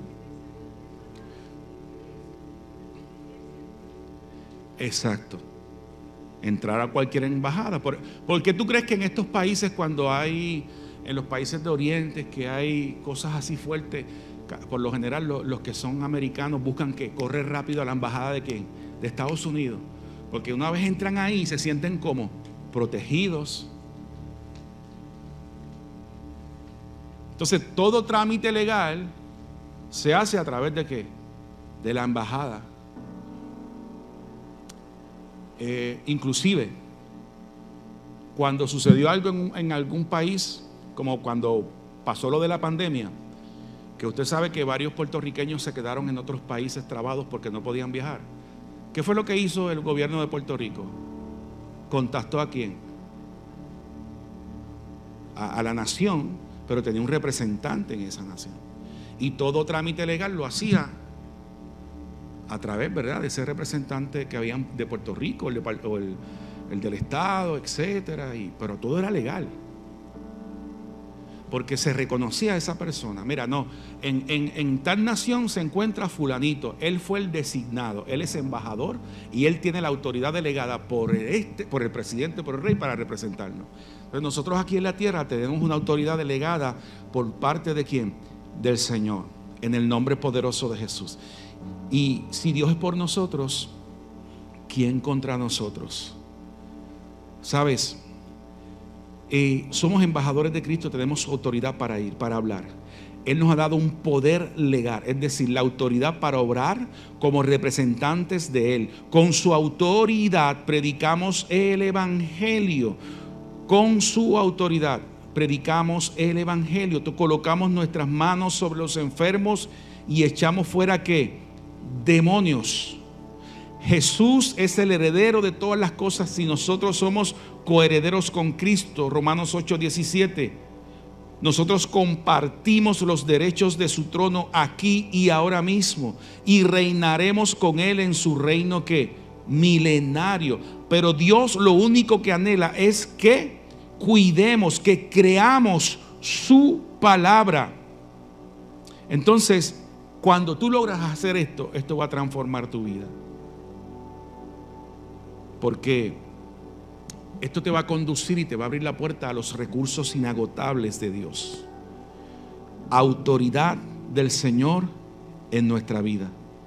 Exacto. Entrar a cualquier embajada. ¿Por qué tú crees que en estos países, cuando hay, en los países de Oriente, que hay cosas así fuertes, por lo general los que son americanos buscan que correr rápido a la embajada de quién? De Estados Unidos? Porque una vez entran ahí se sienten como protegidos. Entonces todo trámite legal se hace a través de ¿qué? De la embajada. Inclusive cuando sucedió algo en algún país, como cuando pasó lo de la pandemia, que usted sabe que varios puertorriqueños se quedaron en otros países trabados porque no podían viajar. ¿Qué fue lo que hizo el gobierno de Puerto Rico? ¿Contactó a quién? A la nación, pero tenía un representante en esa nación. Y todo trámite legal lo hacía a través, ¿verdad?, de ese representante que habían de Puerto Rico, el del Estado, etcétera. Pero todo era legal, porque se reconocía a esa persona. Mira, no, en tal nación se encuentra fulanito, él fue el designado, él es embajador y él tiene la autoridad delegada por el presidente, por el rey, para representarnos. Entonces nosotros aquí en la tierra tenemos una autoridad delegada por parte de ¿quién? Del Señor, en el nombre poderoso de Jesús. Y si Dios es por nosotros, ¿quién contra nosotros? ¿Sabes? Somos embajadores de Cristo, tenemos autoridad para ir, para hablar. Él nos ha dado un poder legal, es decir, la autoridad para obrar como representantes de Él. Con su autoridad predicamos el Evangelio. Con su autoridad predicamos el Evangelio. Colocamos nuestras manos sobre los enfermos y echamos fuera ¿qué? Demonios. Jesús es el heredero de todas las cosas y nosotros somos coherederos con Cristo. Romanos 8:17. Nosotros compartimos los derechos de su trono aquí y ahora mismo y reinaremos con Él en su reino ¿qué? Milenario. Pero Dios lo único que anhela es que cuidemos, que creamos su palabra. Entonces, cuando tú logras hacer esto, esto va a transformar tu vida. Porque esto te va a conducir y te va a abrir la puerta a los recursos inagotables de Dios. Autoridad del Señor en nuestra vida.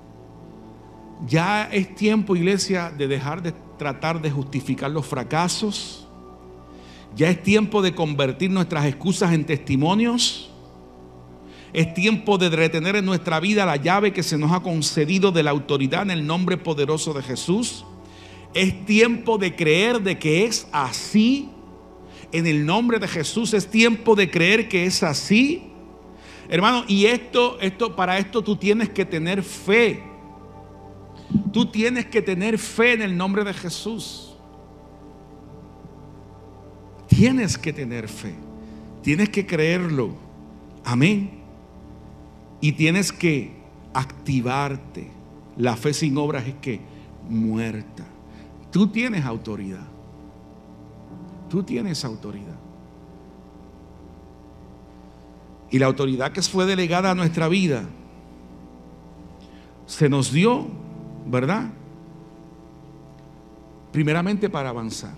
Ya es tiempo, iglesia, de dejar de tratar de justificar los fracasos. Ya es tiempo de convertir nuestras excusas en testimonios. Es tiempo de retener en nuestra vida la llave que se nos ha concedido de la autoridad en el nombre poderoso de Jesús. Es tiempo de creer de que es así. En el nombre de Jesús es tiempo de creer que es así. Hermano, y para esto tú tienes que tener fe. Tú tienes que tener fe en el nombre de Jesús. Tienes que tener fe. Tienes que creerlo. Amén. Y tienes que activarte. La fe sin obras es que muerta. Tú tienes autoridad. Tú tienes autoridad. Y la autoridad que fue delegada a nuestra vida se nos dio, ¿verdad? Primeramente para avanzar.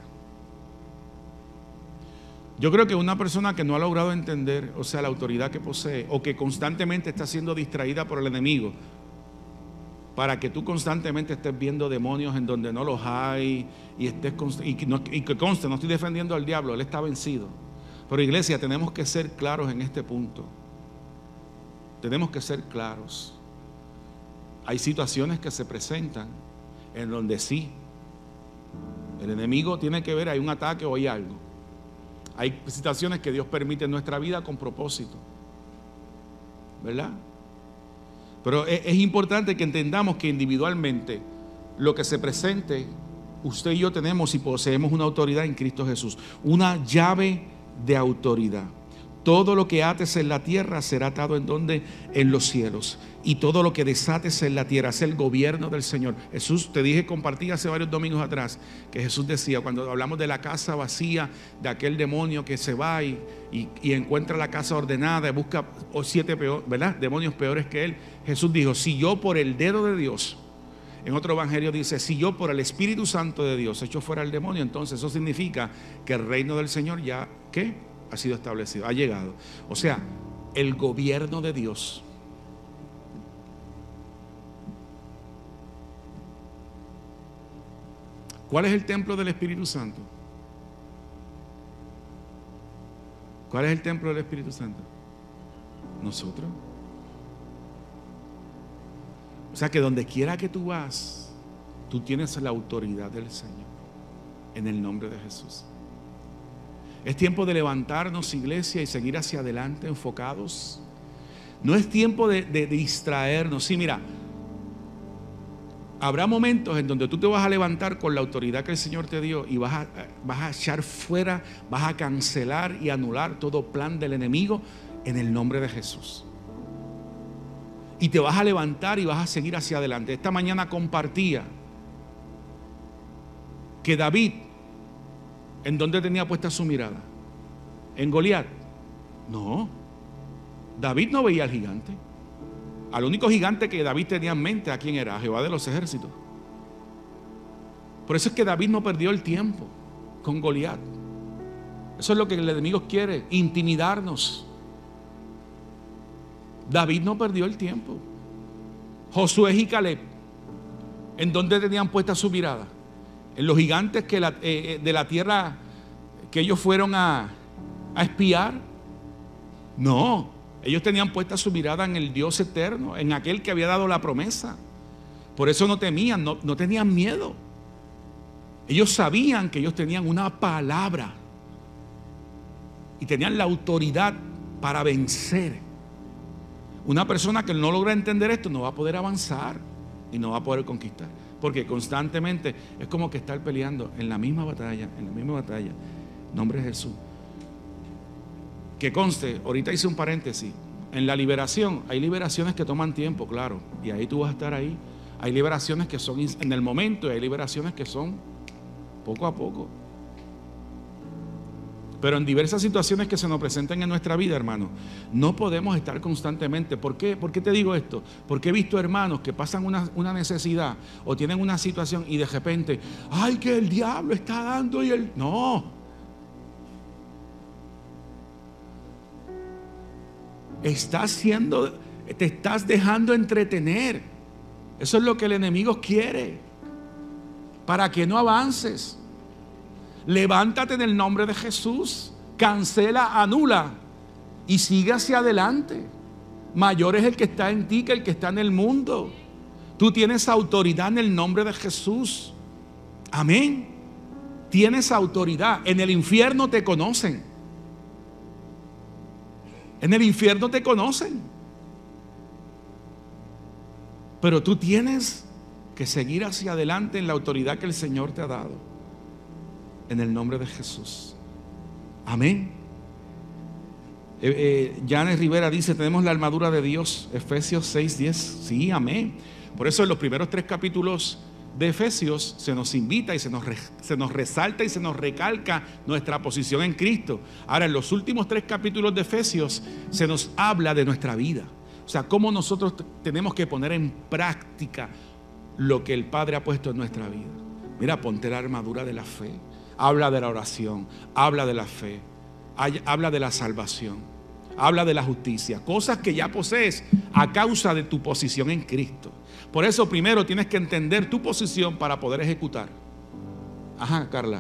Yo creo que una persona que no ha logrado entender, o sea, la autoridad que posee, o que constantemente está siendo distraída por el enemigo, para que tú constantemente estés viendo demonios en donde no los hay, y que conste, no estoy defendiendo al diablo, él está vencido. Pero iglesia, tenemos que ser claros en este punto. Tenemos que ser claros. Hay situaciones que se presentan en donde sí, el enemigo tiene que ver, hay un ataque o hay algo. Hay situaciones que Dios permite en nuestra vida con propósito. ¿verdad? Pero es importante que entendamos que individualmente lo que se presente, usted y yo tenemos y poseemos una autoridad en Cristo Jesús, una llave de autoridad. Todo lo que ates en la tierra será atado en donde, en los cielos, y todo lo que desates en la tierra es el gobierno del Señor. Jesús, te dije, compartí hace varios domingos atrás, que Jesús decía, cuando hablamos de la casa vacía, de aquel demonio que se va y encuentra la casa ordenada y busca 7 ¿verdad? Demonios peores que él. Jesús dijo, si yo por el dedo de Dios, en otro evangelio dice, si yo por el Espíritu Santo de Dios echo fuera el demonio, entonces eso significa que el reino del Señor ya, ¿qué? Ha sido establecido, ha llegado. O sea, el gobierno de Dios. ¿Cuál es el templo del Espíritu Santo? ¿Cuál es el templo del Espíritu Santo? Nosotros. O sea que donde quiera que tú vas, tú tienes la autoridad del Señor, en el nombre de Jesús. Es tiempo de levantarnos, iglesia, y seguir hacia adelante enfocados. No es tiempo de distraernos. Sí, mira, habrá momentos en donde tú te vas a levantar con la autoridad que el Señor te dio y vas a echar fuera, vas a cancelar y anular todo plan del enemigo en el nombre de Jesús. Y te vas a levantar y vas a seguir hacia adelante. Esta mañana compartía que David, ¿en dónde tenía puesta su mirada? ¿En Goliat? No. David no veía al gigante. Al único gigante que David tenía en mente, ¿a quién era? A Jehová de los ejércitos. Por eso es que David no perdió el tiempo con Goliat. Eso es lo que el enemigo quiere, intimidarnos. David no perdió el tiempo. Josué y Caleb, ¿en dónde tenían puesta su mirada? En los gigantes que de la tierra que ellos fueron a espiar. No, ellos tenían puesta su mirada en el Dios eterno, en aquel que había dado la promesa. Por eso no temían, no tenían miedo. Ellos sabían que ellos tenían una palabra y tenían la autoridad para vencer. Una persona que no logra entender esto no va a poder avanzar y no va a poder conquistar. Porque constantemente es como que estar peleando en la misma batalla, en nombre de Jesús. Que conste, ahorita hice un paréntesis. En la liberación, hay liberaciones que toman tiempo, claro. Y ahí tú vas a estar ahí. Hay liberaciones que son en el momento y hay liberaciones que son poco a poco. Pero en diversas situaciones que se nos presentan en nuestra vida, hermano, no podemos estar constantemente. ¿Por qué? ¿Por qué te digo esto? Porque he visto hermanos que pasan una necesidad o tienen una situación y de repente, ¡ay, que el diablo está dando! Y el... No. Te estás dejando entretener. Eso es lo que el enemigo quiere, para que no avances. Levántate en el nombre de Jesús, cancela, anula y sigue hacia adelante. Mayor es el que está en ti que el que está en el mundo. Tú tienes autoridad en el nombre de Jesús. Amén. Tienes autoridad. En el infierno te conocen. En el infierno te conocen. Pero tú tienes que seguir hacia adelante en la autoridad que el Señor te ha dado. En el nombre de Jesús. Amén. Janes Rivera dice, tenemos la armadura de Dios. Efesios 6:10. Sí, amén. Por eso en los primeros 3 capítulos de Efesios se nos invita y se nos resalta y se nos recalca nuestra posición en Cristo. Ahora en los últimos 3 capítulos de Efesios se nos habla de nuestra vida. O sea, cómo nosotros tenemos que poner en práctica lo que el Padre ha puesto en nuestra vida. Mira, ponte la armadura de la fe. Habla de la oración, habla de la fe, habla de la salvación, habla de la justicia, cosas que ya posees a causa de tu posición en Cristo. Por eso primero tienes que entender tu posición para poder ejecutar. Ajá, Carla.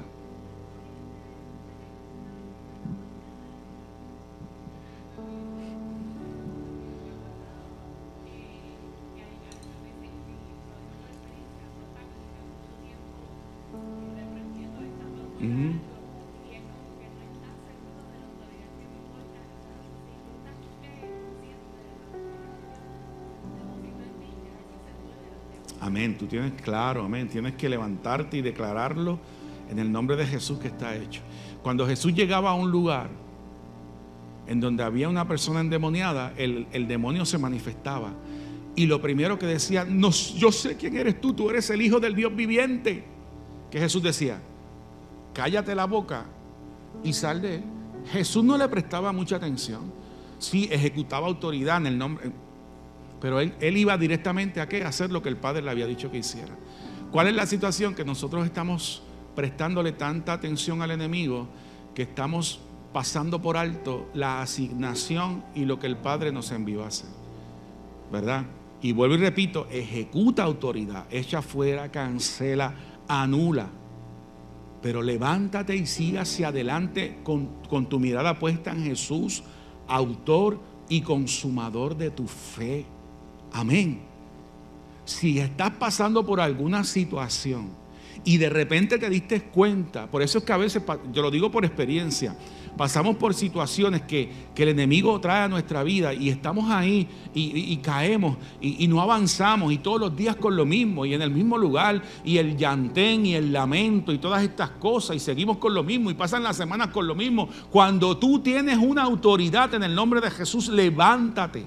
Amén. Tú tienes claro, amén. Tienes que levantarte y declararlo en el nombre de Jesús que está hecho. Cuando Jesús llegaba a un lugar en donde había una persona endemoniada, el demonio se manifestaba. Y lo primero que decía, no, yo sé quién eres tú, tú eres el Hijo del Dios viviente. Que Jesús decía, cállate la boca y sal de él. Jesús no le prestaba mucha atención. Sí, ejecutaba autoridad en el nombre, pero él iba directamente a qué, a hacer lo que el Padre le había dicho que hiciera. ¿Cuál es la situación? Que nosotros estamos prestándole tanta atención al enemigo que estamos pasando por alto la asignación y lo que el Padre nos envió a hacer, ¿verdad? Y vuelvo y repito, ejecuta autoridad, echa fuera, cancela, anula. Pero levántate y siga hacia adelante con tu mirada puesta en Jesús, autor y consumador de tu fe. Amén. Si estás pasando por alguna situación y de repente te diste cuenta, por eso es que a veces, yo lo digo por experiencia, pasamos por situaciones que el enemigo trae a nuestra vida y estamos ahí y caemos y no avanzamos, y todos los días con lo mismo y en el mismo lugar, y el llantén y el lamento y todas estas cosas, y seguimos con lo mismo y pasan las semanas con lo mismo. Cuando tú tienes una autoridad en el nombre de Jesús, levántate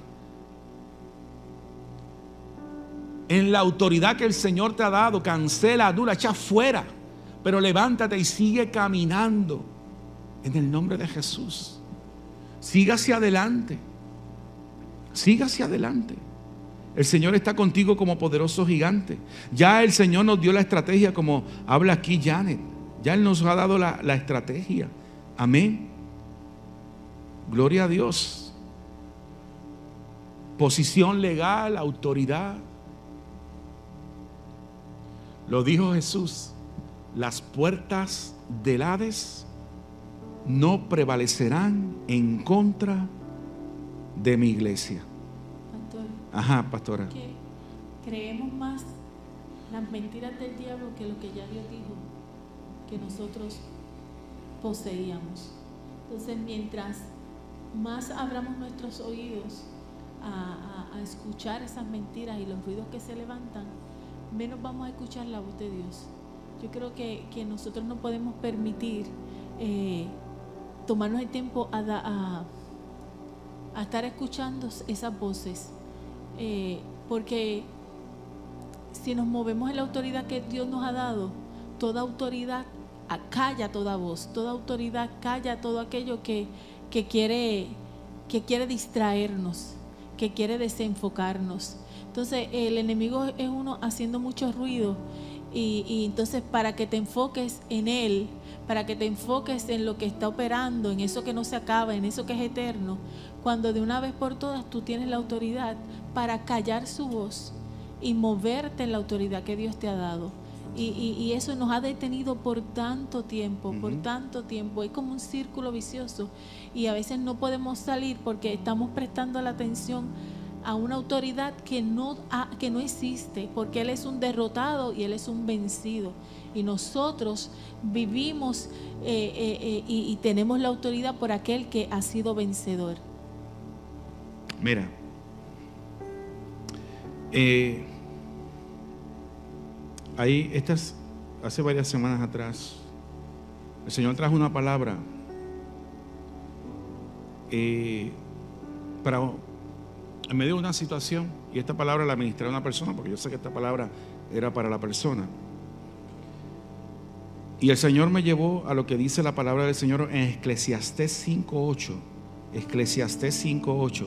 en la autoridad que el Señor te ha dado, cancela, anula, echa fuera, pero levántate y sigue caminando en el nombre de Jesús. Siga hacia adelante. Siga hacia adelante. El Señor está contigo como poderoso gigante. Ya el Señor nos dio la estrategia, como habla aquí Janet. Ya Él nos ha dado la estrategia. Amén. Gloria a Dios. Posición legal, autoridad. Lo dijo Jesús. Las puertas del Hades no prevalecerán en contra de mi iglesia. Pastor, Ajá, pastora. que creemos más las mentiras del diablo que lo que ya Dios dijo que nosotros poseíamos. Entonces, mientras más abramos nuestros oídos a escuchar esas mentiras y los ruidos que se levantan, menos vamos a escuchar la voz de Dios. Yo creo que nosotros no podemos permitir tomarnos el tiempo a estar escuchando esas voces, porque si nos movemos en la autoridad que Dios nos ha dado, toda autoridad calla toda voz, toda autoridad calla todo aquello que quiere distraernos, que quiere desenfocarnos. Entonces el enemigo es uno haciendo mucho ruido, y entonces para que te enfoques en él, para que te enfoques en lo que está operando, en eso que no se acaba, en eso que es eterno, cuando de una vez por todas tú tienes la autoridad para callar su voz y moverte en la autoridad que Dios te ha dado. Y eso nos ha detenido por tanto tiempo, por tanto tiempo. Es como un círculo vicioso, y a veces no podemos salir porque estamos prestando la atención a una autoridad que no existe, porque Él es un derrotado y Él es un vencido, y nosotros vivimos y tenemos la autoridad por aquel que ha sido vencedor. Mira, hace varias semanas atrás, el Señor trajo una palabra en medio de una situación, y esta palabra la ministré a una persona, porque yo sé que esta palabra era para la persona. Y el Señor me llevó a lo que dice la palabra del Señor en Eclesiastés 5:8. Eclesiastés 5:8.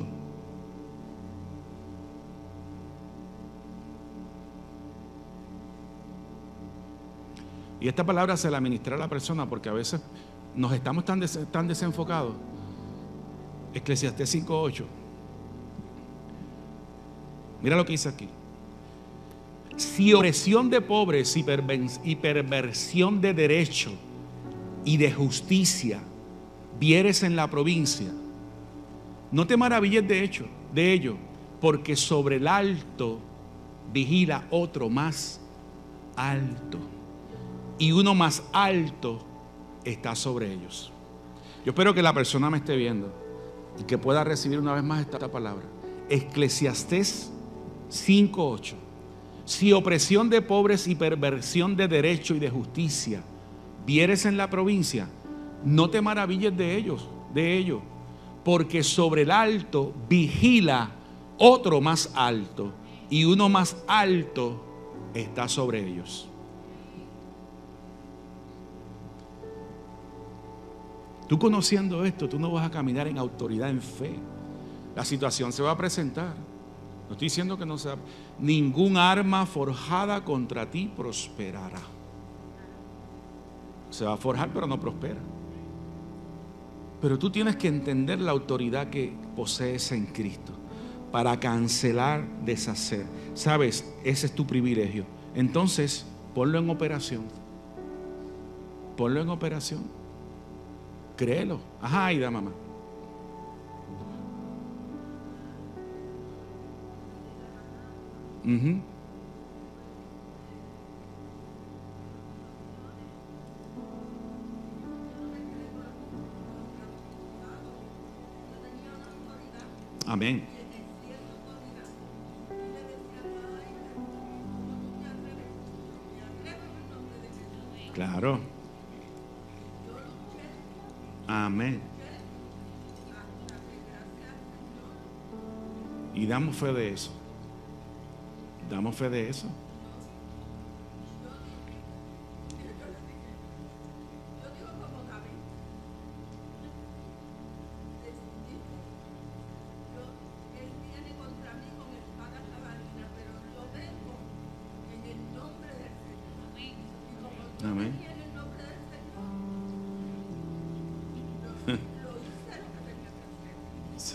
Y esta palabra se la ministré a la persona porque a veces nos estamos tan desenfocados. Eclesiastés 5:8. Mira lo que dice aquí. Si opresión de pobres y perversión de derecho y de justicia vieres en la provincia, no te maravilles de ello, porque sobre el alto vigila otro más alto, y uno más alto está sobre ellos. Yo espero que la persona me esté viendo y que pueda recibir una vez más esta palabra. Eclesiastés 5:8. Si opresión de pobres y perversión de derecho y de justicia vieres en la provincia, no te maravilles de ello, porque sobre el alto vigila otro más alto, y uno más alto está sobre ellos. Tú conociendo esto, tú no vas a caminar en autoridad, en fe. La situación se va a presentar. No estoy diciendo que no sea. Ningún arma forjada contra ti prosperará. Se va a forjar, pero no prospera. Pero tú tienes que entender la autoridad que posees en Cristo para cancelar, deshacer. ¿Sabes? Ese es tu privilegio. Entonces, ponlo en operación. Ponlo en operación. Créelo. Ajá, Aida, mamá. Amén. Claro. Amén. Y damos fe de eso. Damos fe de eso. Amén. Sí.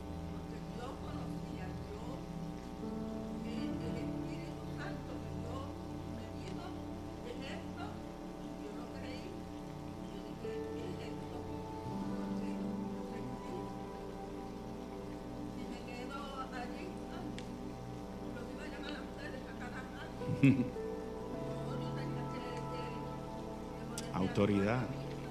Autoridad.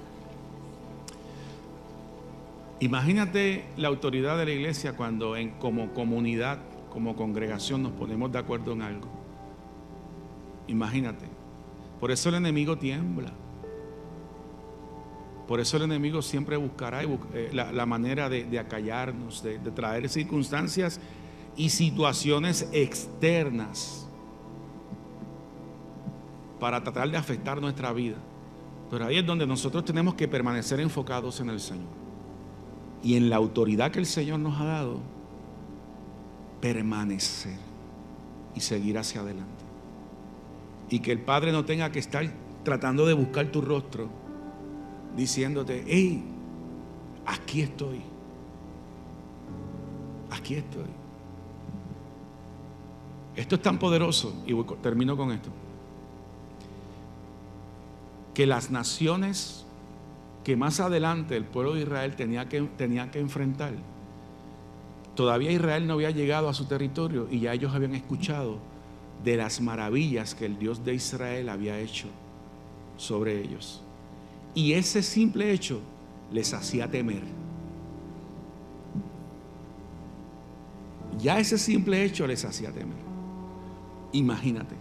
Imagínate la autoridad de la iglesia cuando como comunidad, como congregación nos ponemos de acuerdo en algo. Imagínate. Por eso el enemigo tiembla. Por eso el enemigo siempre buscará la manera de acallarnos, de traer circunstancias y situaciones externas para tratar de afectar nuestra vida. Pero ahí es donde nosotros tenemos que permanecer enfocados en el Señor y en la autoridad que el Señor nos ha dado, permanecer y seguir hacia adelante. Y que el Padre no tenga que estar tratando de buscar tu rostro, diciéndote: hey, aquí estoy, aquí estoy. Esto es tan poderoso, y termino con esto, que las naciones que más adelante el pueblo de Israel tenía que enfrentar, todavía Israel no había llegado a su territorio y ya ellos habían escuchado de las maravillas que el Dios de Israel había hecho sobre ellos. Y ese simple hecho les hacía temer. Ya ese simple hecho les hacía temer. Imagínate.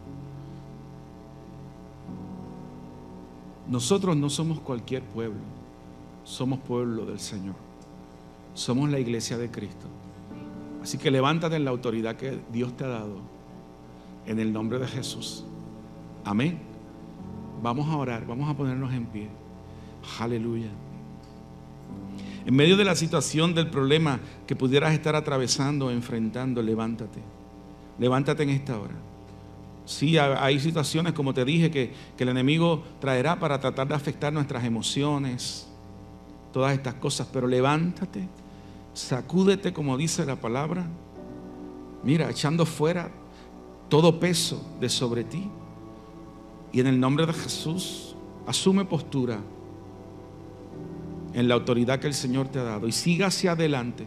Nosotros no somos cualquier pueblo, somos pueblo del Señor. Somos la iglesia de Cristo. Así que levántate en la autoridad que Dios te ha dado, en el nombre de Jesús. Amén. Vamos a orar, vamos a ponernos en pie. Aleluya. En medio de la situación, del problema que pudieras estar atravesando, enfrentando, levántate. Levántate en esta hora. Sí, hay situaciones, como te dije, que el enemigo traerá para tratar de afectar nuestras emociones, todas estas cosas, pero levántate, sacúdete, como dice la palabra, mira, echando fuera todo peso de sobre ti, y en el nombre de Jesús asume postura en la autoridad que el Señor te ha dado y siga hacia adelante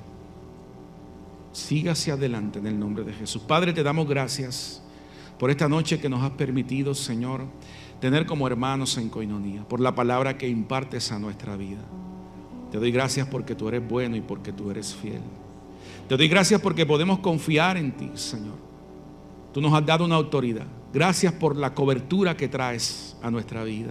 en el nombre de Jesús. Padre, te damos gracias por esta noche que nos has permitido, Señor, tener como hermanos en coinonía, por la palabra que impartes a nuestra vida. Te doy gracias porque tú eres bueno y porque tú eres fiel. Te doy gracias porque podemos confiar en ti, Señor. Tú nos has dado una autoridad. Gracias por la cobertura que traes a nuestra vida.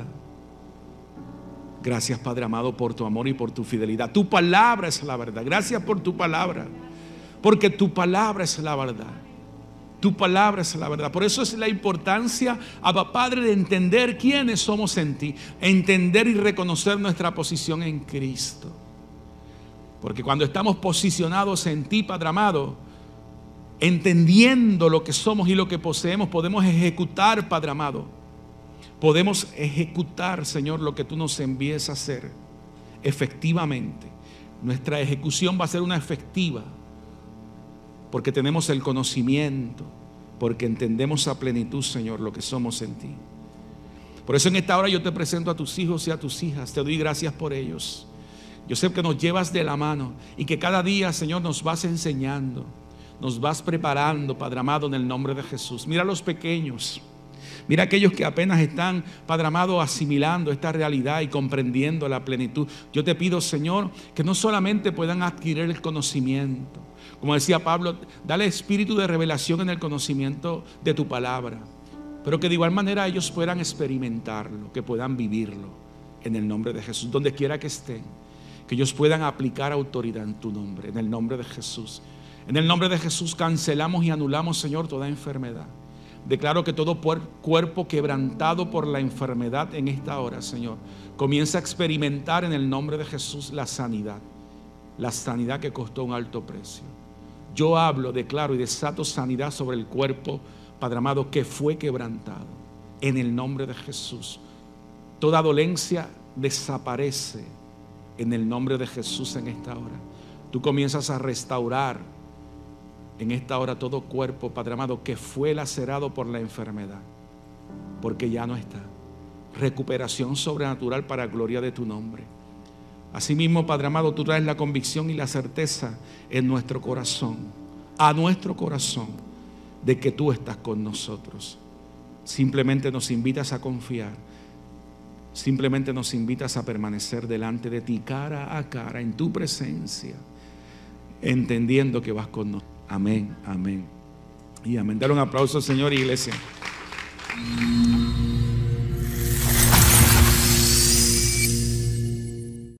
Gracias, Padre amado, por tu amor y por tu fidelidad. Tu palabra es la verdad. Gracias por tu palabra, porque tu palabra es la verdad. Tu palabra es la verdad. Por eso es la importancia, Abba Padre, de entender quiénes somos en ti, entender y reconocer nuestra posición en Cristo. Porque cuando estamos posicionados en ti, Padre amado, entendiendo lo que somos y lo que poseemos, podemos ejecutar, Padre amado. Podemos ejecutar, Señor, lo que tú nos envíes a hacer efectivamente. Nuestra ejecución va a ser una efectiva, porque tenemos el conocimiento, porque entendemos a plenitud, Señor, lo que somos en ti. Por eso en esta hora yo te presento a tus hijos y a tus hijas. Te doy gracias por ellos. Yo sé que nos llevas de la mano y que cada día, Señor, nos vas enseñando, nos vas preparando, Padre amado, en el nombre de Jesús. Mira a los pequeños. Mira a aquellos que apenas están, Padre amado, asimilando esta realidad y comprendiendo la plenitud. Yo te pido, Señor, que no solamente puedan adquirir el conocimiento. Como decía Pablo, dale espíritu de revelación en el conocimiento de tu palabra, pero que de igual manera ellos puedan experimentarlo, que puedan vivirlo en el nombre de Jesús, donde quiera que estén, que ellos puedan aplicar autoridad en tu nombre, en el nombre de Jesús. En el nombre de Jesús cancelamos y anulamos, Señor, toda enfermedad. Declaro que todo cuerpo quebrantado por la enfermedad en esta hora, Señor, comienza a experimentar en el nombre de Jesús la sanidad que costó un alto precio. Yo hablo, declaro y desato sanidad sobre el cuerpo, Padre amado, que fue quebrantado. En el nombre de Jesús. Toda dolencia desaparece en el nombre de Jesús en esta hora. Tú comienzas a restaurar en esta hora todo cuerpo, Padre amado, que fue lacerado por la enfermedad, porque ya no está. Recuperación sobrenatural para gloria de tu nombre. Asimismo, Padre amado, tú traes la convicción y la certeza en nuestro corazón, a nuestro corazón, de que tú estás con nosotros. Simplemente nos invitas a confiar. Simplemente nos invitas a permanecer delante de ti, cara a cara, en tu presencia, entendiendo que vas con nosotros. Amén, amén y amén. Dale un aplauso al Señor, iglesia.